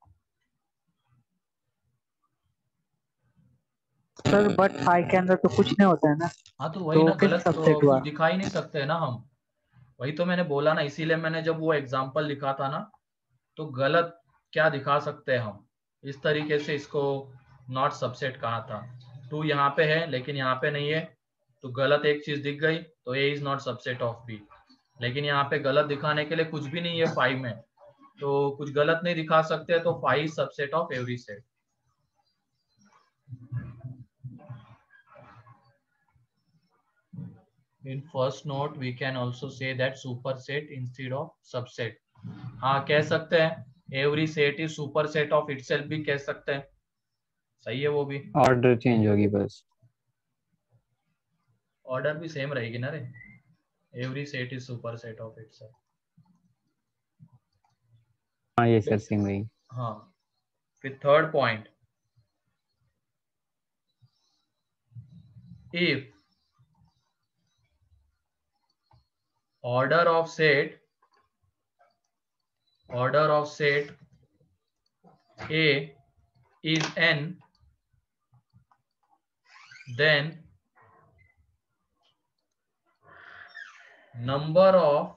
सर बट फाइव के अंदर तो कुछ नहीं होता है ना। हाँ तो वही तो ना, किस गलत सबसेट तो हुआ? कुछ दिखा ही नहीं सकते ना हम। वही तो मैंने बोला ना, इसीलिए मैंने जब वो एग्जांपल लिखा था ना, तो गलत क्या दिखा सकते हैं हम, इस तरीके से इसको नॉट सबसेट कहा था। 2 यहाँ पे है लेकिन यहाँ पे नहीं है, तो गलत एक चीज दिख गई, तो A is not subset of B. लेकिन यहाँ पे गलत दिखाने के लिए कुछ भी नहीं है 5 में, तो कुछ गलत नहीं दिखा सकते, तो 5 subset of every set. In first note we can also say that superset instead of subset। हाँ कह सकते हैं, every set is superset of itself भी कह सकते हैं, सही है वो भी। ऑर्डर चेंज होगी बस। ऑर्डर भी सेम रहेगी ना रे, every set is superset of itself। हाँ ये सर सेम रहेगी। हाँ, फिर third point, if order of set A is n, then number of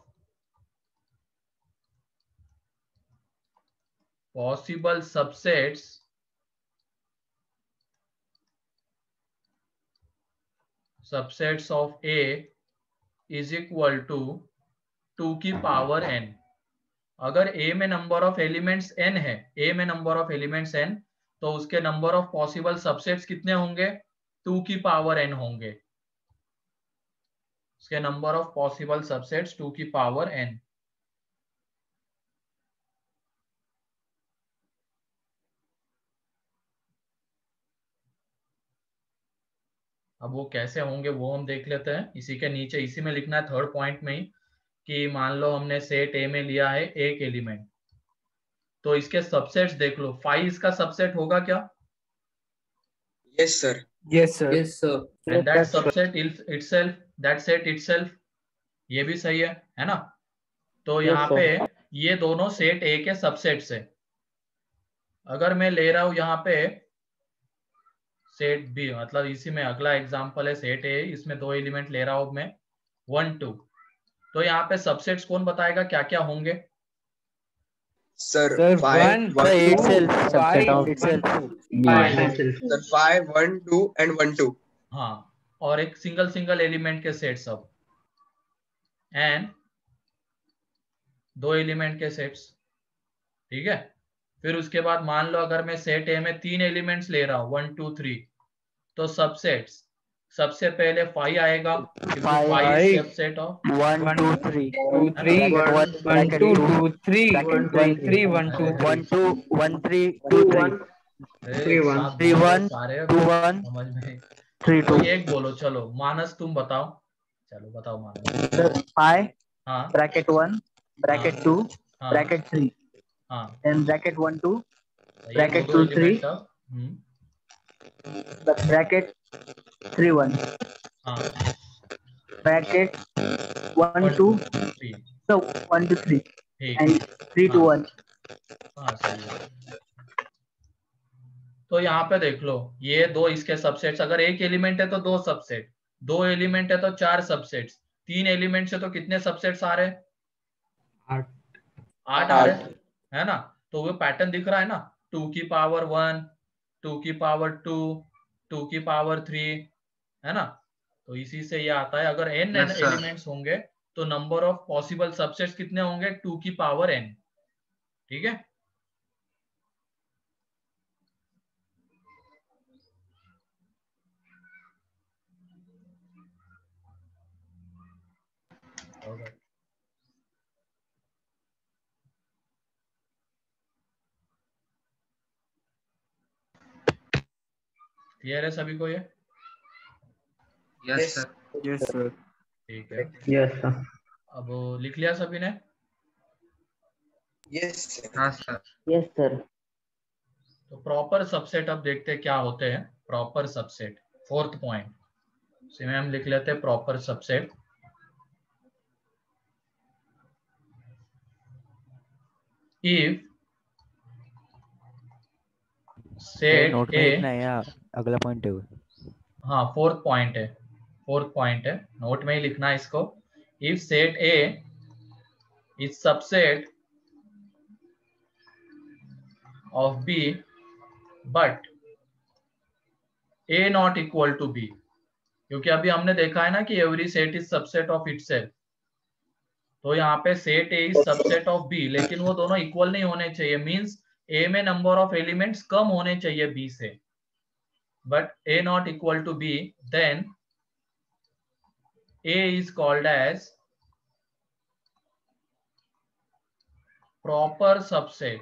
possible subsets of A is equal to 2 की पावर n। अगर A में नंबर ऑफ एलिमेंट्स n है, A में नंबर ऑफ एलिमेंट्स n, तो उसके नंबर ऑफ पॉसिबल सबसेट्स कितने होंगे? 2 की पावर n होंगे। उसके नंबर ऑफ पॉसिबल सबसेट्स 2 की पावर n। अब वो कैसे होंगे वो हम देख लेते हैं, इसी के नीचे इसी में लिखना है थर्ड पॉइंट में ही, कि मान लो हमने सेट ए में लिया है एक एलिमेंट, तो इसके सबसेट्स देख लो, 5 इसका सबसेट होगा क्या? Yes sir. Yes sir. Yes sir. And that subset itself, that set itself, ये भी सही है ना? तो यहाँ पे ये दोनों सेट ए के सबसेट्स है। अगर मैं ले रहा हूं यहाँ पे सेट बी, मतलब इसी में अगला एग्जांपल है सेट ए, इसमें 2 एलिमेंट ले रहा हूं मैं 1 2, तो यहाँ पे सबसेट्स कौन बताएगा क्या क्या होंगे? Sir 1 5 1 2 and 1 2। हाँ, और एक सिंगल सिंगल एलिमेंट के सेट सब, एंड 2 एलिमेंट के सेट्स। ठीक है, फिर उसके बाद मान लो अगर मैं सेट ए में 3 एलिमेंट्स ले रहा हूँ 1 2 3, तो सबसेट्स सबसे पहले 5 आएगा, 5 सबसेट ऑफ 1 2 3 2 3 1 2 2 3 1 3 1 2 1 2 1 3 2 3 3 1 2 1 समझ में 3 2। एक बोलो, चलो मानस तुम बताओ, चलो बताओ मानस। 5 हाँ ब्रैकेट 1 ब्रैकेट 2 ब्रैकेट 3 हाँ, then bracket 1 2 ये bracket दो 2 3 एलिमेंट अब bracket 3 1 हाँ bracket 1 2 3, so 1 2 3 ठीक, and 3 2 1। हाँ सही है। तो यहाँ पे देख लो, ये 2 इसके सबसेट्स, अगर एक एलिमेंट है तो 2 सबसेट, 2 एलिमेंट है तो 4 सबसेट्स, 3 एलिमेंट से तो कितने सबसेट्स आ रहे? 8 आ रहे, है ना? तो वो पैटर्न दिख रहा है ना, 2 की पावर 1 2 की पावर 2 2 की पावर 3, है ना? तो इसी से ये आता है, अगर n एलिमेंट्स होंगे तो नंबर ऑफ पॉसिबल सबसेट्स कितने होंगे? 2 की पावर n। ठीक है, क्लियर है सभी को ये? Yes sir. Yes sir. ठीक है, यस सर। अब लिख लिया सभी ने? Yes sir. हाँ सर। Yes sir. तो प्रॉपर सबसेट अब देखते हैं क्या होते हैं। प्रॉपर सबसेट फोर्थ पॉइंट, इसमें हम लिख लेते हैं proper subset. If set A, लिखना है या अगला पॉइंट है वो? हाँ फोर्थ पॉइंट है, फोर्थ पॉइंट है, नोट में ही लिखना है इसको। If set A is subset of B but A not equal to B, क्योंकि अभी हमने देखा है ना कि every set is subset of itself, तो यहाँ पे set A is subset of B, लेकिन वो दोनों इक्वल नहीं होने चाहिए, मींस ए में नंबर ऑफ एलिमेंट्स कम होने चाहिए बी से, but A not equal to B, then A is called as proper subset.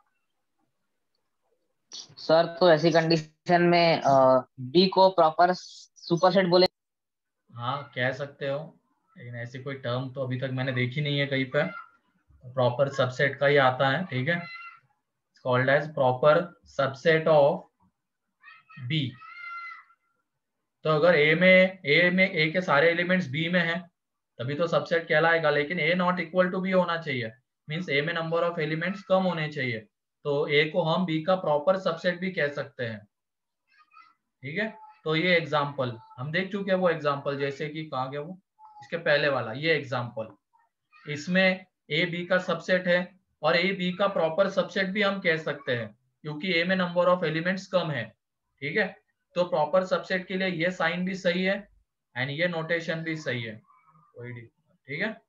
Sir तो ऐसी कंडीशन में बी को प्रॉपर सुपरसेट बोले? हाँ कह सकते हो, लेकिन ऐसी कोई टर्म तो अभी तक मैंने देखी नहीं है कहीं पे, प्रॉपर सबसेट का ही आता है, ठीक है, called as proper subset of B. तो अगर ए के सारे एलिमेंट्स बी में हैं तभी तो सबसेट कहलाएगा, लेकिन A not equal to B होना चाहिए, मींस ए में नंबर ऑफ एलिमेंट्स कम होने चाहिए, तो ए को हम बी का प्रॉपर सबसेट भी कह सकते हैं, ठीक है। तो ये एग्जांपल हम देख चुके हैं, वो एग्जांपल जैसे कि कहाँ गया वो, इसके पहले वाला ये एग्जांपल, इसमें ए बी का सबसेट है और ए बी का प्रॉपर सबसेट भी हम कह सकते हैं, क्योंकि ए में नंबर ऑफ एलिमेंट्स कम है, ठीक है। तो प्रॉपर सबसेट के लिए ये साइन भी सही है एंड ये नोटेशन भी सही है, ठीक है।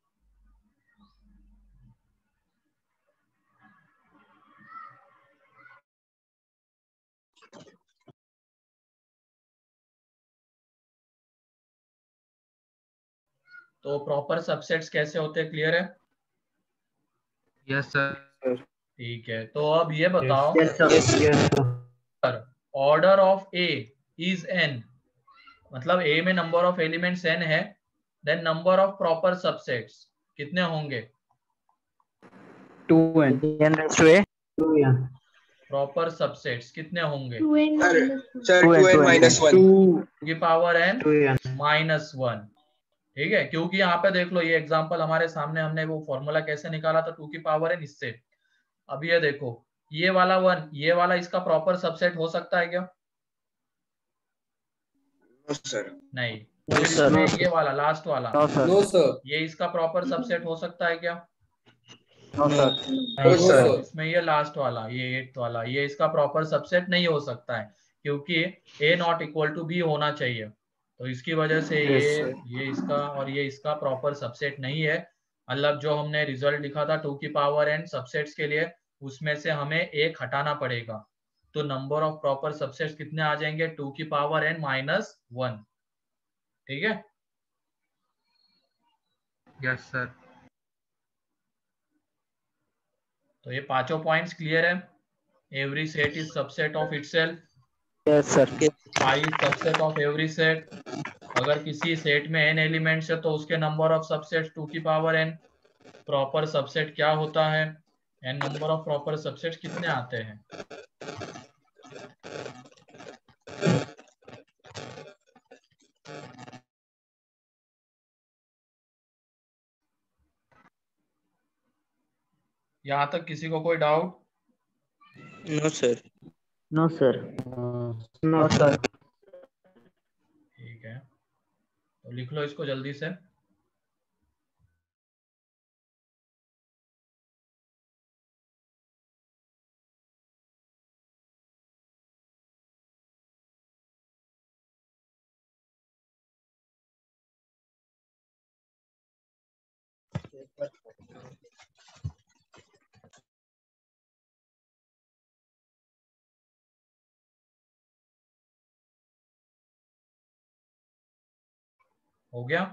तो प्रॉपर सबसेट्स कैसे होते हैं, क्लियर है? Yes sir. ठीक है, तो अब ये बताओ, yes, order of A is N, मतलब ए में नंबर ऑफ एलिमेंट्स एन है, then number of proper subsets कितने होंगे? 2n। प्रॉपर सबसेट्स कितने होंगे? 2n-1 की पावर n -1, ठीक है। क्योंकि यहाँ पे देख लो, ये एग्जांपल हमारे सामने, हमने वो फॉर्मूला कैसे निकाला था 2 की पावर n इससे। अब ये देखो, ये वाला 1, ये वाला इसका प्रॉपर सबसेट हो सकता है क्या? No sir. नहीं। No, sir. इसमें ये वाला लास्ट वाला, नो सर। ये इसका प्रॉपर सबसेट हो सकता है क्या? no sir, no sir. इसमें ये लास्ट वाला, ये 8th वाला, ये इसका प्रॉपर सबसेट नहीं हो सकता है, क्योंकि a not equal to b होना चाहिए, तो इसकी वजह से ये इसका और ये इसका प्रॉपर सबसेट नहीं है। मतलब जो हमने रिजल्ट लिखा था 2 की पावर n सबसेट्स के लिए, उसमें से हमें एक हटाना पड़ेगा, तो नंबर ऑफ प्रॉपर सबसेट्स कितने आ जाएंगे? 2 की पावर n -1, ठीक है। Yes sir. तो ये पांचों पॉइंट्स क्लियर है। Every set is subset of itself, yes sir, I is subset of every set. अगर किसी सेट में n एलिमेंट्स है तो उसके नंबर ऑफ सबसेट्स 2 की पावर n। प्रॉपर सबसेट क्या होता है and number of proper subsets कितने आते हैं? यहाँ तक किसी को कोई doubt? No sir. No sir. no sir, ठीक है, तो लिख लो इसको जल्दी से। हो गया?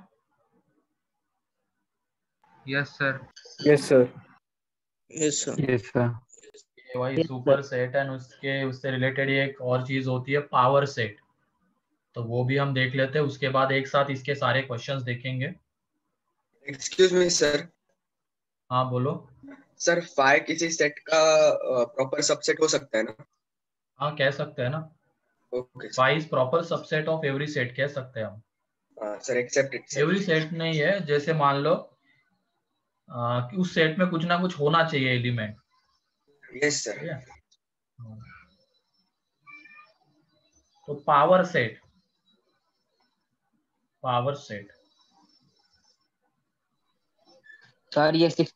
Yes sir. Yes sir. Yes sir. Yes sir. ये वही सुपर सेट एंड उससे रिलेटेड एक और चीज होती है पावर सेट, तो वो भी हम देख लेते हैं, उसके बाद एक साथ इसके सारे क्वेश्चंस देखेंगे। Excuse me sir. हाँ बोलो। सर फाई किसी सेट का प्रॉपर सबसेट हो सकता है ना? हाँ कह सकते हैं ना। Okay phi is proper subset of every set कह सकते हैं हम। Sir except it every set नहीं है, जैसे मान लो कि उस सेट में कुछ ना कुछ होना चाहिए एलिमेंट। Yes sir. तो power set, power set sir ये 6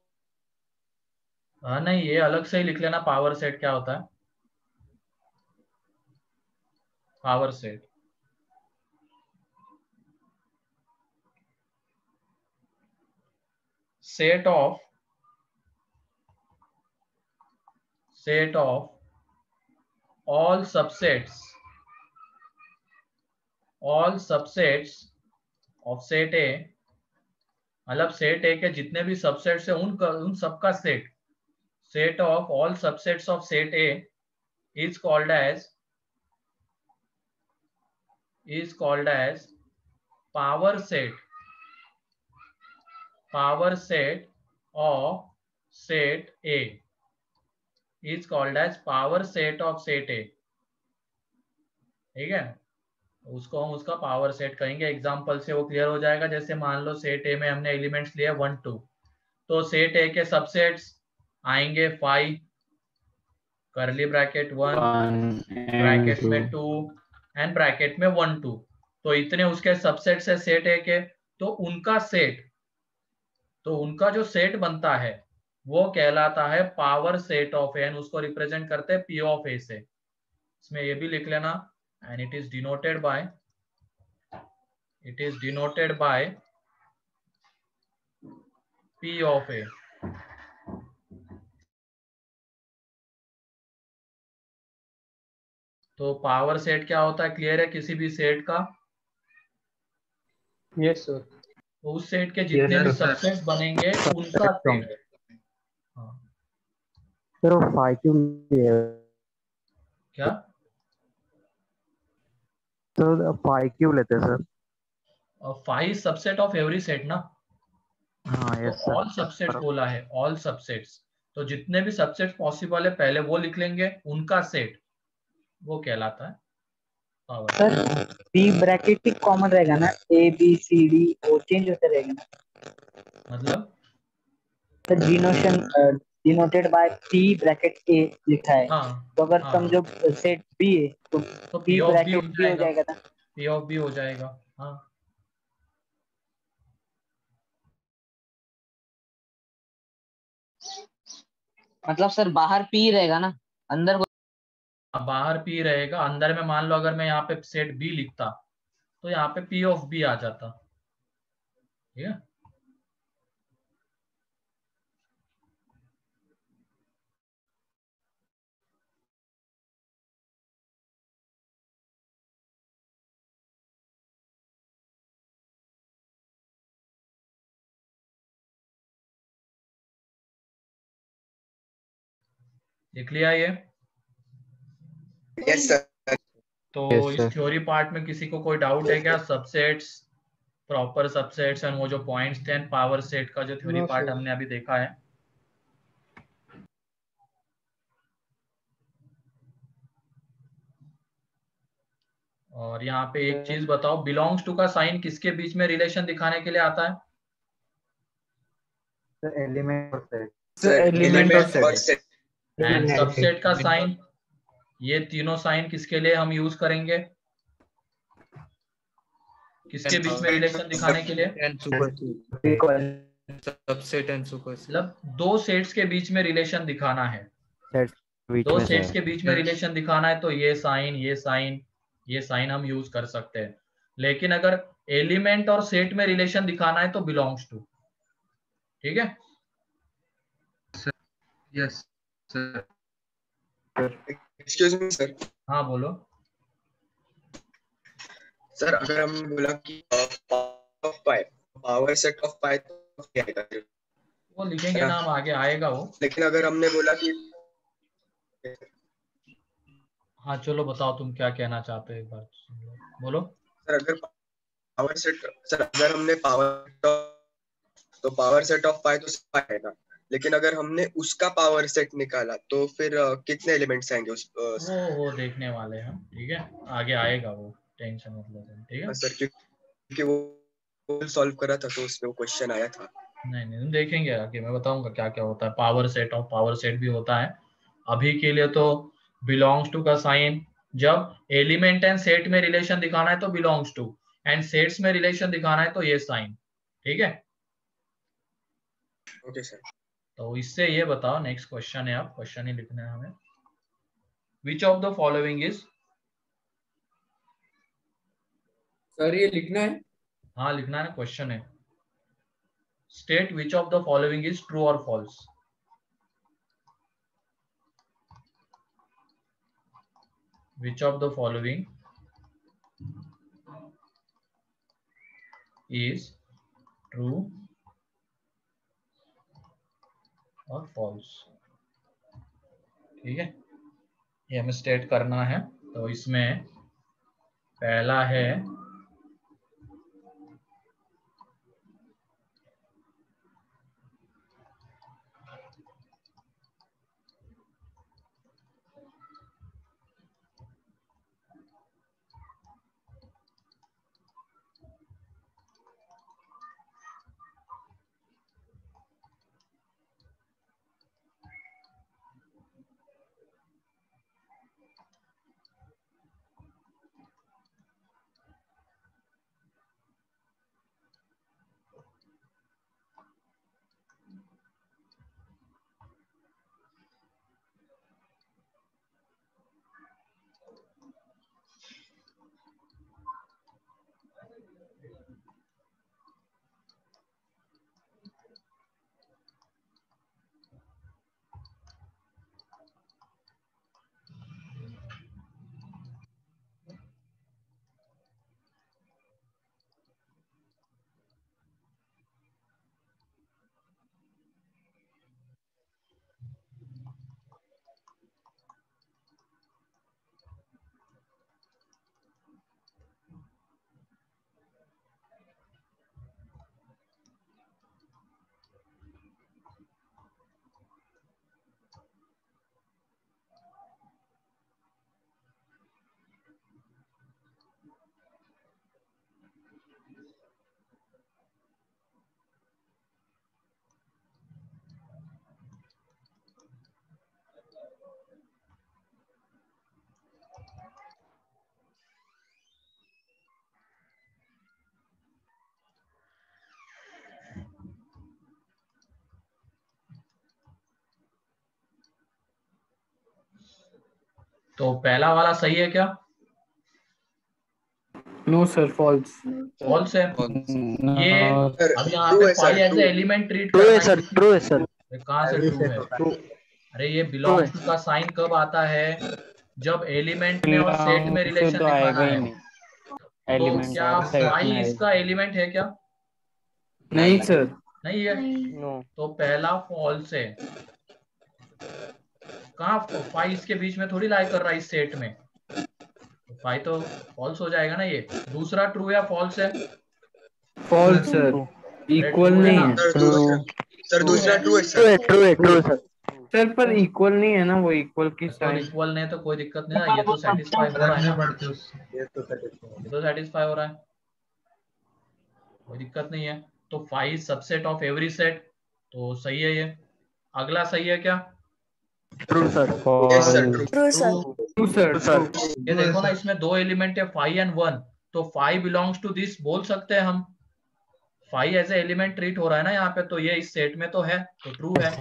नहीं, ये अलग से ही लिख लेना पावर सेट क्या होता है। Power set set of all subsets of set A, मतलब सेट ए के जितने भी सबसेट्स है उन सबका set of all subsets of set A is called as power set of set A is called as power set of set A। ठीक है, उसको हम उसका पावर सेट कहेंगे। एग्जांपल से वो क्लियर हो जाएगा। जैसे मान लो सेट ए में हमने एलिमेंट्स लिए 1 2, तो सेट ए के सबसेट्स आएंगे 5 करली ब्रैकेट 1 ब्रैकेट में 2 एंड ब्रैकेट में 1 2। तो इतने उसके सबसेट्स है सेट ए के, तो उनका जो सेट बनता है वो कहलाता है पावर सेट ऑफ एन। उसको रिप्रेजेंट करते हैं पी ऑफ ए से। इसमें ये भी लिख लेना, and it is denoted by P of A. तो पावर सेट क्या होता है, क्लियर है किसी भी सेट का? Yes sir. तो उस सेट के जितने भी सबसेट्स बनेंगे उनका सेट। सर वो 5 क्यों लिए? क्या तो 5 क्यों लेते हैं sir? 5 subset of every set ना। हाँ यस तो ऑल सबसेट्स बोला है, ऑल सबसेट्स। तो जितने भी सबसेट्स पॉसिबल है पहले वो लिख लेंगे, उनका सेट वो कहलाता है पावर। सर बी ब्रैकेट ही कॉमन रहेगा ना, ए बी सी डी वो चेंज होते रहेगा ना। मतलब sir denoted by P bracket A लिखा है। हाँ, तो अगर समझो सेट बी है तो P P of B bracket B हो जाएगा ना। पी ऑफ बी हो जाएगा। हाँ मतलब सर बाहर पी रहेगा ना, अंदर बाहर पी रहेगा, अंदर में मान लो अगर मैं यहाँ पे सेट बी लिखता तो यहाँ पे पी ऑफ बी आ जाता। ठीक है, लिख लिया ये? Yes sir. तो इस थ्योरी पार्ट में किसी को कोई डाउट है क्या? सबसेट्स, प्रॉपर सबसेट्स एंड वो जो पॉइंट्स थे पावर सेट का जो थ्योरी पार्ट हमने अभी देखा है। और यहाँ पे एक चीज बताओ, बिलोंग्स टू का साइन किसके बीच में रिलेशन दिखाने के लिए आता है? एलिमेंट और सेट। एंड सबसेट का साइन, ये तीनों साइन किसके लिए हम यूज करेंगे? किसके बीच में रिलेशन दिखाने के लिए? Subset and super. मतलब दो सेट्स के बीच में रिलेशन दिखाना है, दो सेट्स के बीच में रिलेशन दिखाना है, तो ये साइन हम यूज कर सकते हैं। लेकिन अगर एलिमेंट और सेट में रिलेशन दिखाना है तो बिलोंग्स टू। ठीक है, yes sir. Excuse me sir. हाँ बोलो सर। अगर हम बोला कि पावर सेट ऑफ पाई तो क्या आएगा? वो लिखेंगे ना हम, आगे आएगा वो। लेकिन अगर हमने बोला कि हाँ चलो बताओ तुम क्या कहना चाहते हो, एक बार बोलो। सर अगर हमने पावर तो पावर सेट ऑफ पाई तो आएगा। लेकिन अगर हमने उसका पावर सेट निकाला तो फिर कितने एलिमेंट्स आएंगे उस वो देखने वाले हैं हम, ठीक है, आगे आएगा वो, टेंशन मत लो, ठीक है सर, क्योंकि वो सॉल्व करा था तो उसमें वो क्वेश्चन आया था। नहीं देखेंगे आगे, मैं बताऊंगा क्या क्या होता है। Power set of power set भी होता है। अभी के लिए तो बिलोंग्स टू का साइन, जब एलिमेंट एंड सेट में रिलेशन दिखाना है तो बिलोंग्स टू, एंड सेट्स में रिलेशन दिखाना है तो ये साइन, ठीक है। Okay sir. तो इससे ये बताओ, नेक्स्ट क्वेश्चन है, आप क्वेश्चन ही लिखना है हमें। Which of the following is, sir ये लिखना है? हाँ लिखना है, क्वेश्चन है। State which of the following is true और false. Which of the following is true or false, ठीक है, ये हमें स्टेट करना है। तो इसमें पहला है तो पहला वाला सही है क्या? No sir, false. फॉल्स है। ये अब यहाँ पे phi as a element treat true है करना सर, ट्रू है सर। कहाँ से ट्रू है? अरे ये बिलोंग्स टू का साइन कब आता है? जब एलिमेंट में और सेट में रिलेशन दिखाना है। तो क्या फाइव इसका एलिमेंट है क्या? नहीं सर। नहीं है, तो पहला फॉल्स है। कहाँ फाइव इसके बीच में थोड़ी लाई कर रहा है इस सेट में, तो फाइव तो फॉल्स हो जाएगा ना। ये दूसरा ट्रू या फॉल्स है? फॉल्स सर, इक्वल नहीं है। सर दूसरा ट्रू है सर। True sir. सर पर इक्वल नहीं है ना, वो इक्वल की तो साइन। इक्वल नहीं तो कोई दिक्कत नहीं ना, ये तो सेटिस्फाई हो रहा है ना, ये तो सेटिस्फाई हो रहा है, कोई दिक्कत नहीं है। तो phi subset of every set, तो सही है ये। अगला सही है क्या? True sir. True sir. ये देखो ना, इसमें दो एलिमेंट है, 5 एंड 1, तो 5 बिलोंग्स टू दिस बोल सकते हैं हम। 5 एज ए एलिमेंट ट्रीट हो रहा है ना यहाँ पे, तो ये इस सेट में तो है, तो ट्रू है।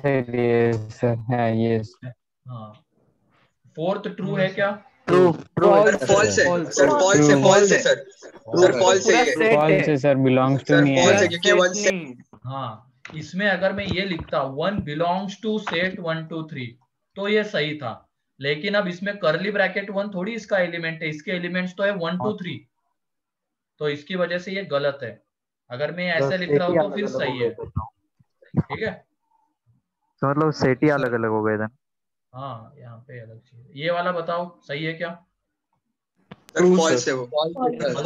हाँ, फोर्थ ट्रू है क्या? ट्रू। फॉल्स है सर, फॉल्स है, फॉल्स है सर, सर फॉल्स है सर, बिलोंग्स टू नहीं फॉल्स है है। क्योंकि वन सेट। हाँ, इसमें अगर मैं ये लिखता 1 बिलोंग्स टू सेट 1 2 3 तो ये सही था, लेकिन अब इसमें करली ब्रैकेट 1 थोड़ी इसका एलिमेंट है, इसके एलिमेंट्स तो है 1 2 3, तो इसकी वजह से ये गलत है। अगर मैं ऐसे लिख रहा हूँ तो फिर सही है, ठीक है। तो मतलब सेट ही अलग अलग हो गए थे। हाँ, यहाँ पे अलग चीज। ये वाला बताओ सही है क्या? फॉल्स है वो,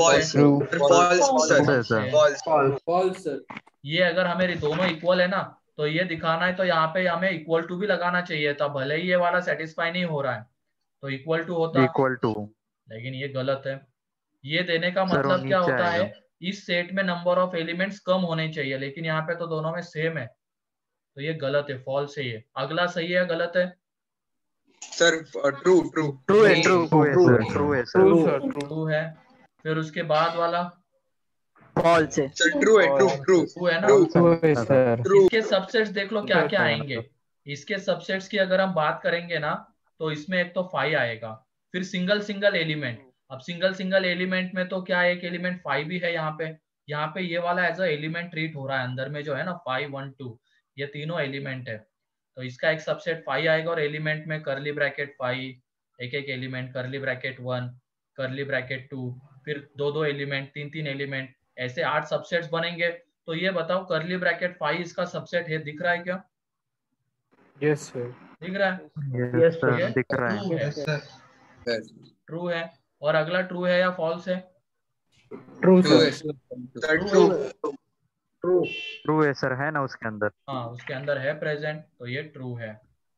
फॉल्स सर। ये अगर हमें दोनों इक्वल है ना, तो ये दिखाना है तो यहाँ पे हमें इक्वल टू भी लगाना चाहिए था, भले ही ये वाला सेटिस्फाई नहीं हो रहा है तो इक्वल टू होता, इक्वल टू, लेकिन ये गलत है। ये देने का सर वो मतलब क्या नीचे होता है, आएगा। इस सेट में नंबर ऑफ एलिमेंट्स कम होने चाहिए, लेकिन यहाँ पे तो दोनों में सेम है, तो ये गलत है, फॉल्स है। ये अगला सही है गलत है? सर ट्रू ट्रू ट्रू है, ट्रू है सर, ट्रू है सर, ट्रू है। फिर उसके बाद वाला फॉल्स है। सर ट्रू है, ट्रू ट्रू ट्रू है ना? सर इसके सबसेट्स देख लो क्या क्या आएंगे। इसके सबसेट्स की अगर हम बात करेंगे ना, तो इसमें एक तो 5 आएगा, फिर सिंगल सिंगल एलिमेंट। अब सिंगल सिंगल एलिमेंट में तो क्या एक एलिमेंट 5 भी है यहाँ पे ये वाला एज अ एलिमेंट ट्रीट हो रहा है अंदर में जो है ना 5 1 2, ये तीनों एलिमेंट है, तो इसका एक सबसेट 5 आएगा। और एलिमेंट में करली ब्रैकेट 5, एक एक एलिमेंट, करली ब्रैकेट 1, करली ब्रैकेट 2, फिर दो दो एलिमेंट, तीन तीन एलिमेंट, ऐसे 8 सबसेट्स बनेंगे। तो ये बताओ करली ब्रैकेट 5 इसका सबसेट है, दिख रहा है क्या? यस सर, दिख रहा है? यस सर दिख रहा है, यस सर, ट्रू है। और अगला ट्रू है या फॉल्स है? True sir sir, true true है सर, है ना उसके अंदर। हाँ उसके अंदर है प्रेजेंट, तो ये ट्रू है।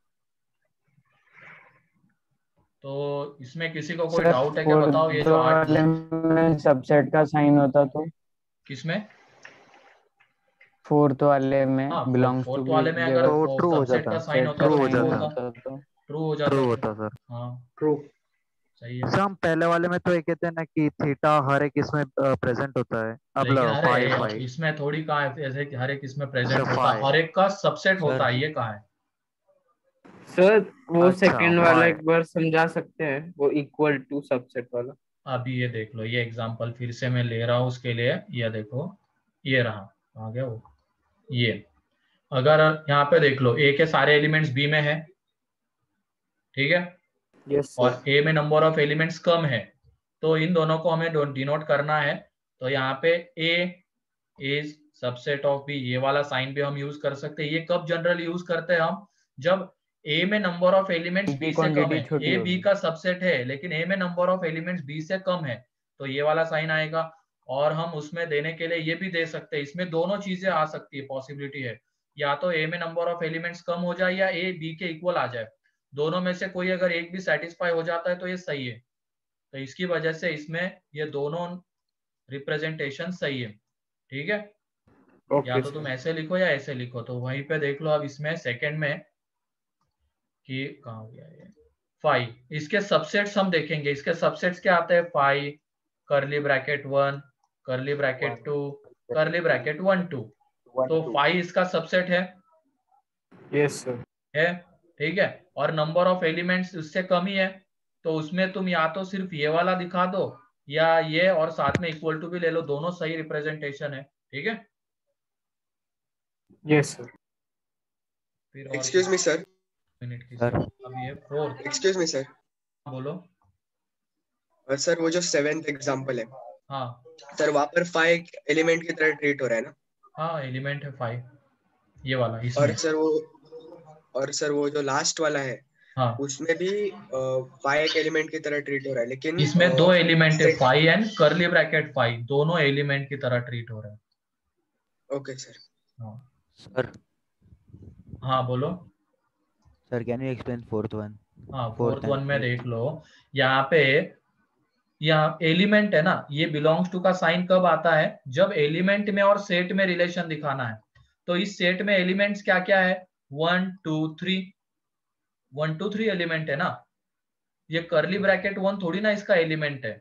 तो इसमें किसी को कोई डाउट है क्या? बताओ ये जो 8 सबसेट का साइन होता तो किसमें? फोर्थ वाले में हाँ बिलोंग्स टू फोर्थ वाले में अगर तो ट्रू हो सबसेट जाता, का साइन होता ट्रू तो हो ट्रू जाता, होता, ट्रू हो जाता, ट्रू होता सर। हाँ ट्रू सही है। सर हम पहले वाले में तो ये कहते हैं ना कि थीटा हर एक इसमें प्रेजेंट होता है। अब लेकिन अरे 5 इसमें थोड़ी कहा है ऐसे कि हर एक इसमें प्रेजेंट अच्छा, होता है, 5 हर एक का सबसेट होता है, ये कहा है। सर वो अच्छा, सेकंड वाला 5 एक बार समझा सकते हैं, वो इक्वल टू सबसेट वाला? अभी ये देख लो, ये एग्जांपल फिर से मैं ले रहा हूँ उसके लिए, ये देखो ये रहा, आ गया वो। ये अगर यहाँ पे देख लो ए के सारे एलिमेंट्स बी में है, ठीक है, यस और सर, ए में नंबर ऑफ एलिमेंट्स कम है, तो इन दोनों को हमें डिनोट करना है। तो यहाँ पे A is subset of B, ये वाला साइन भी हम यूज कर सकते हैं। ये कब जनरली यूज करते हैं हम? जब ए में नंबर ऑफ एलिमेंट्स बी से कम है, ए बी का सबसेट है लेकिन ए में नंबर ऑफ एलिमेंट्स बी से कम है, तो ये वाला साइन आएगा। और हम उसमें देने के लिए ये भी दे सकते हैं, इसमें दोनों चीजें आ सकती है, पॉसिबिलिटी है, या तो ए में नंबर ऑफ एलिमेंट्स कम हो जाए या ए बी के इक्वल आ जाए, दोनों में से कोई अगर एक भी सेटिस्फाई हो जाता है तो ये सही है। तो इसकी वजह से इसमें ये दोनों रिप्रेजेंटेशन सही है, ठीक है। या तो तुम ऐसे लिखो या ऐसे लिखो, तो वहीं पे देख लो अब इसमें सेकंड में कि कहाँ हो गया ये 5, इसके सबसेट्स हम देखेंगे। इसके सबसेट्स क्या आते हैं? 5 करली ब्रैकेट 1 करली ब्रैकेट 2 करली ब्रैकेट 1 2, तो 5 इसका सबसेट है, यस सर, है, ठीक है। और नंबर ऑफ एलिमेंट्स उससे कम ही है, तो उसमें तुम या तो सिर्फ ये वाला दिखा दो या ये और साथ में इक्वल टू भी ले लो, दोनों सही रिप्रेजेंटेशन है, ठीक है। Yes sir. फिर एक्सक्यूज मी सर, मिनट की सर, अब ये फोर्थ, एक्सक्यूज मी सर, बोलो। सर वो जो 7th एग्जांपल है, हाँ सर वहाँ पर 5 एलिमेंट की तरह ट्रीट हो रहा है ना? हाँ एलिमेंट है 5 ये वाला इसमें। और सर वो जो लास्ट वाला है, हाँ उसमें भी 5 एलिमेंट की तरह ट्रीट हो रहा है, लेकिन इसमें दो एलिमेंट है 5 एंड करली ब्रैकेट 5, दोनों एलिमेंट की तरह ट्रीट हो रहा है। Okay sir. हाँ सर, हाँ बोलो। Sir can you explain fourth one? हाँ फोर्थ वन में देख लो, यहाँ पे यहाँ एलिमेंट है ना, ये बिलोंग्स टू का साइन कब आता है? जब एलिमेंट में और सेट में रिलेशन दिखाना है। तो इस सेट में एलिमेंट्स क्या क्या है? 1 2 3, 1 2 3 एलिमेंट है ना, ये करली ब्रैकेट 1 थोड़ी ना इसका एलिमेंट है,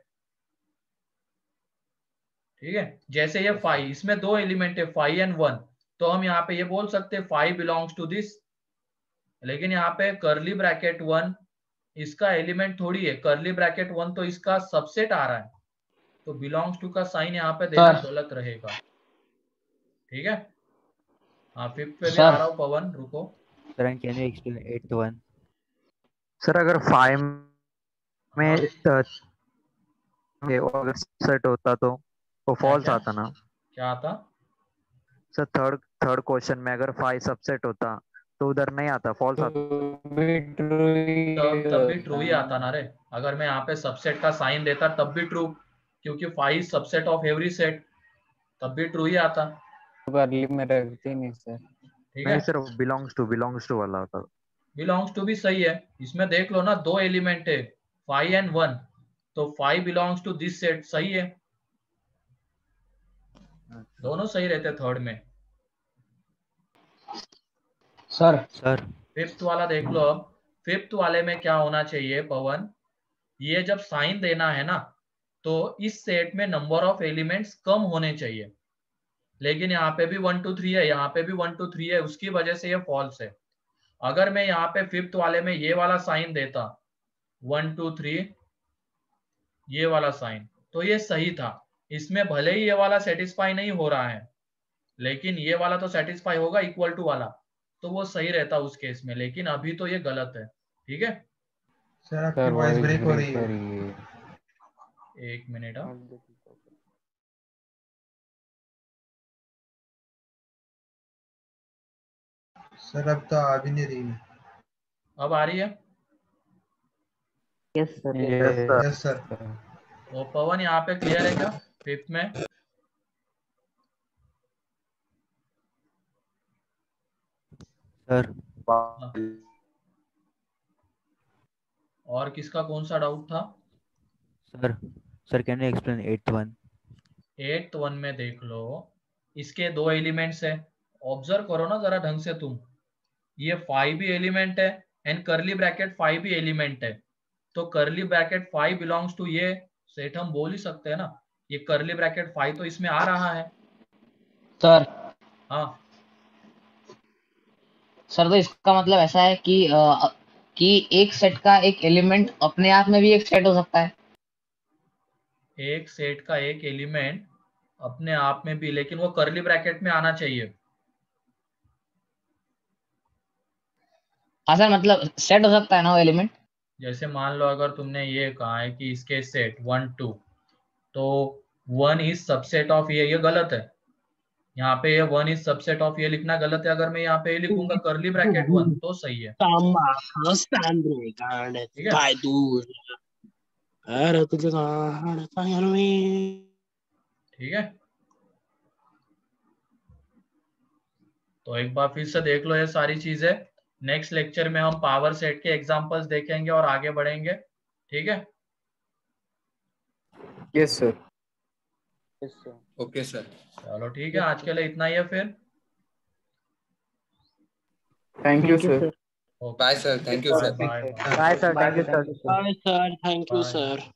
ठीक है। जैसे ये 5, इसमें दो एलिमेंट है 5 एंड 1, तो हम यहाँ पे ये बोल सकते हैं 5 बिलोंग्स टू दिस, लेकिन यहाँ पे करली ब्रैकेट 1 इसका एलिमेंट थोड़ी है, करली ब्रैकेट 1 तो इसका सबसेट आ रहा है, तो बिलोंग्स टू का साइन यहाँ पे देना गलत रहेगा, ठीक है। हाँ फिफ्थ पे भी आ रहा हूँ पवन, रुको। Sir and can you explain eighth one? Sir अगर 5 में अगर सेट होता तो वो फॉल्स आता ना? क्या आता? सर थर्ड क्वेश्चन में अगर 5 सबसेट होता तो उधर नहीं आता, फॉल्स आता। तब भी ट्रू ही आता ना रे, अगर मैं यहाँ पे सबसेट का साइन देता तब भी ट्रू, क्योंकि 5 सबसेट ऑफ एवरी सेट, तब भी ट्रू ही आता। अर्ली में रखते नहीं सर। ठीक है, नहीं सर, बिलोंग्स टू वाला होता। बिलोंग्स टू भी सही है। इसमें देख लो ना, दो एलिमेंट है 5 and 1, तो 5 बिलोंग्स टू दिस सेट, सही है, दोनों सही रहते थर्ड में। सर फिफ्थ वाला देख लो। अब फिफ्थ वाले में क्या होना चाहिए पवन, ये जब साइन देना है ना, तो इस सेट में नंबर ऑफ एलिमेंट्स कम होने चाहिए, लेकिन यहाँ पे भी 1 2 3 है, यहाँ पे भी 1 2 3 है, उसकी वजह से ये फॉल्स है। अगर मैं यहाँ पे फिफ्थ वाले में ये वाला साइन देता 1 2 3, ये वाला साइन, तो ये सही था। इसमें भले ही ये वाला सेटिस्फाई नहीं हो रहा है, लेकिन ये वाला तो सेटिस्फाई होगा, इक्वल टू वाला, तो वो सही रहता उस केस में, लेकिन अभी तो ये गलत है। ठीक है सर, आपकी वॉइस ब्रेक हो रही है। एक मिनट। सर अब तो आ भी नहीं रही है। अब आ रही है? Yes sir. Yes sir. तो पवन यहाँ पे क्लियर है क्या फिफ्थ में? सर और किसका कौन सा डाउट था? Sir can you explain 8th one? 8th one में देख लो, इसके दो एलिमेंट्स है, ऑब्जर्व करो ना जरा ढंग से तुम। ये 5 भी एलिमेंट है एंड करली ब्रैकेट 5 भी एलिमेंट है, तो करली ब्रैकेट 5 बिलोंग्स टू ये सेट, हम बोल ही सकते हैं ना, ये करली ब्रैकेट 5 तो इसमें आ रहा है। सर हाँ सर, तो इसका मतलब ऐसा है कि एक सेट का एक एलिमेंट अपने आप में भी एक सेट हो सकता है। एक सेट का एक एलिमेंट अपने आप में भी, लेकिन वो करली ब्रैकेट में आना चाहिए। हाँ सर, मतलब सेट हो सकता है ना वो एलिमेंट। जैसे मान लो अगर तुमने ये कहा है कि इसके सेट 1 2, तो 1 इज सबसेट ऑफ ये गलत है। यहाँ पे ये 1 इज सबसेट ऑफ ये लिखना गलत है। अगर मैं यहाँ पे लिखूंगा करली ब्रैकेट 1 तो सही है। ठीक है, ठीक है। तो एक बार फिर से देख लो ये सारी चीजें। नेक्स्ट लेक्चर में हम पावर सेट के एग्जांपल्स देखेंगे और आगे बढ़ेंगे। ठीक है, यस सर। Okay sir. चलो ठीक है, आज के लिए इतना ही है फिर। Thank you sir. Bye sir, thank you sir. Bye bye sir, thank you sir. Bye, sir. Thank you, Bye. sir.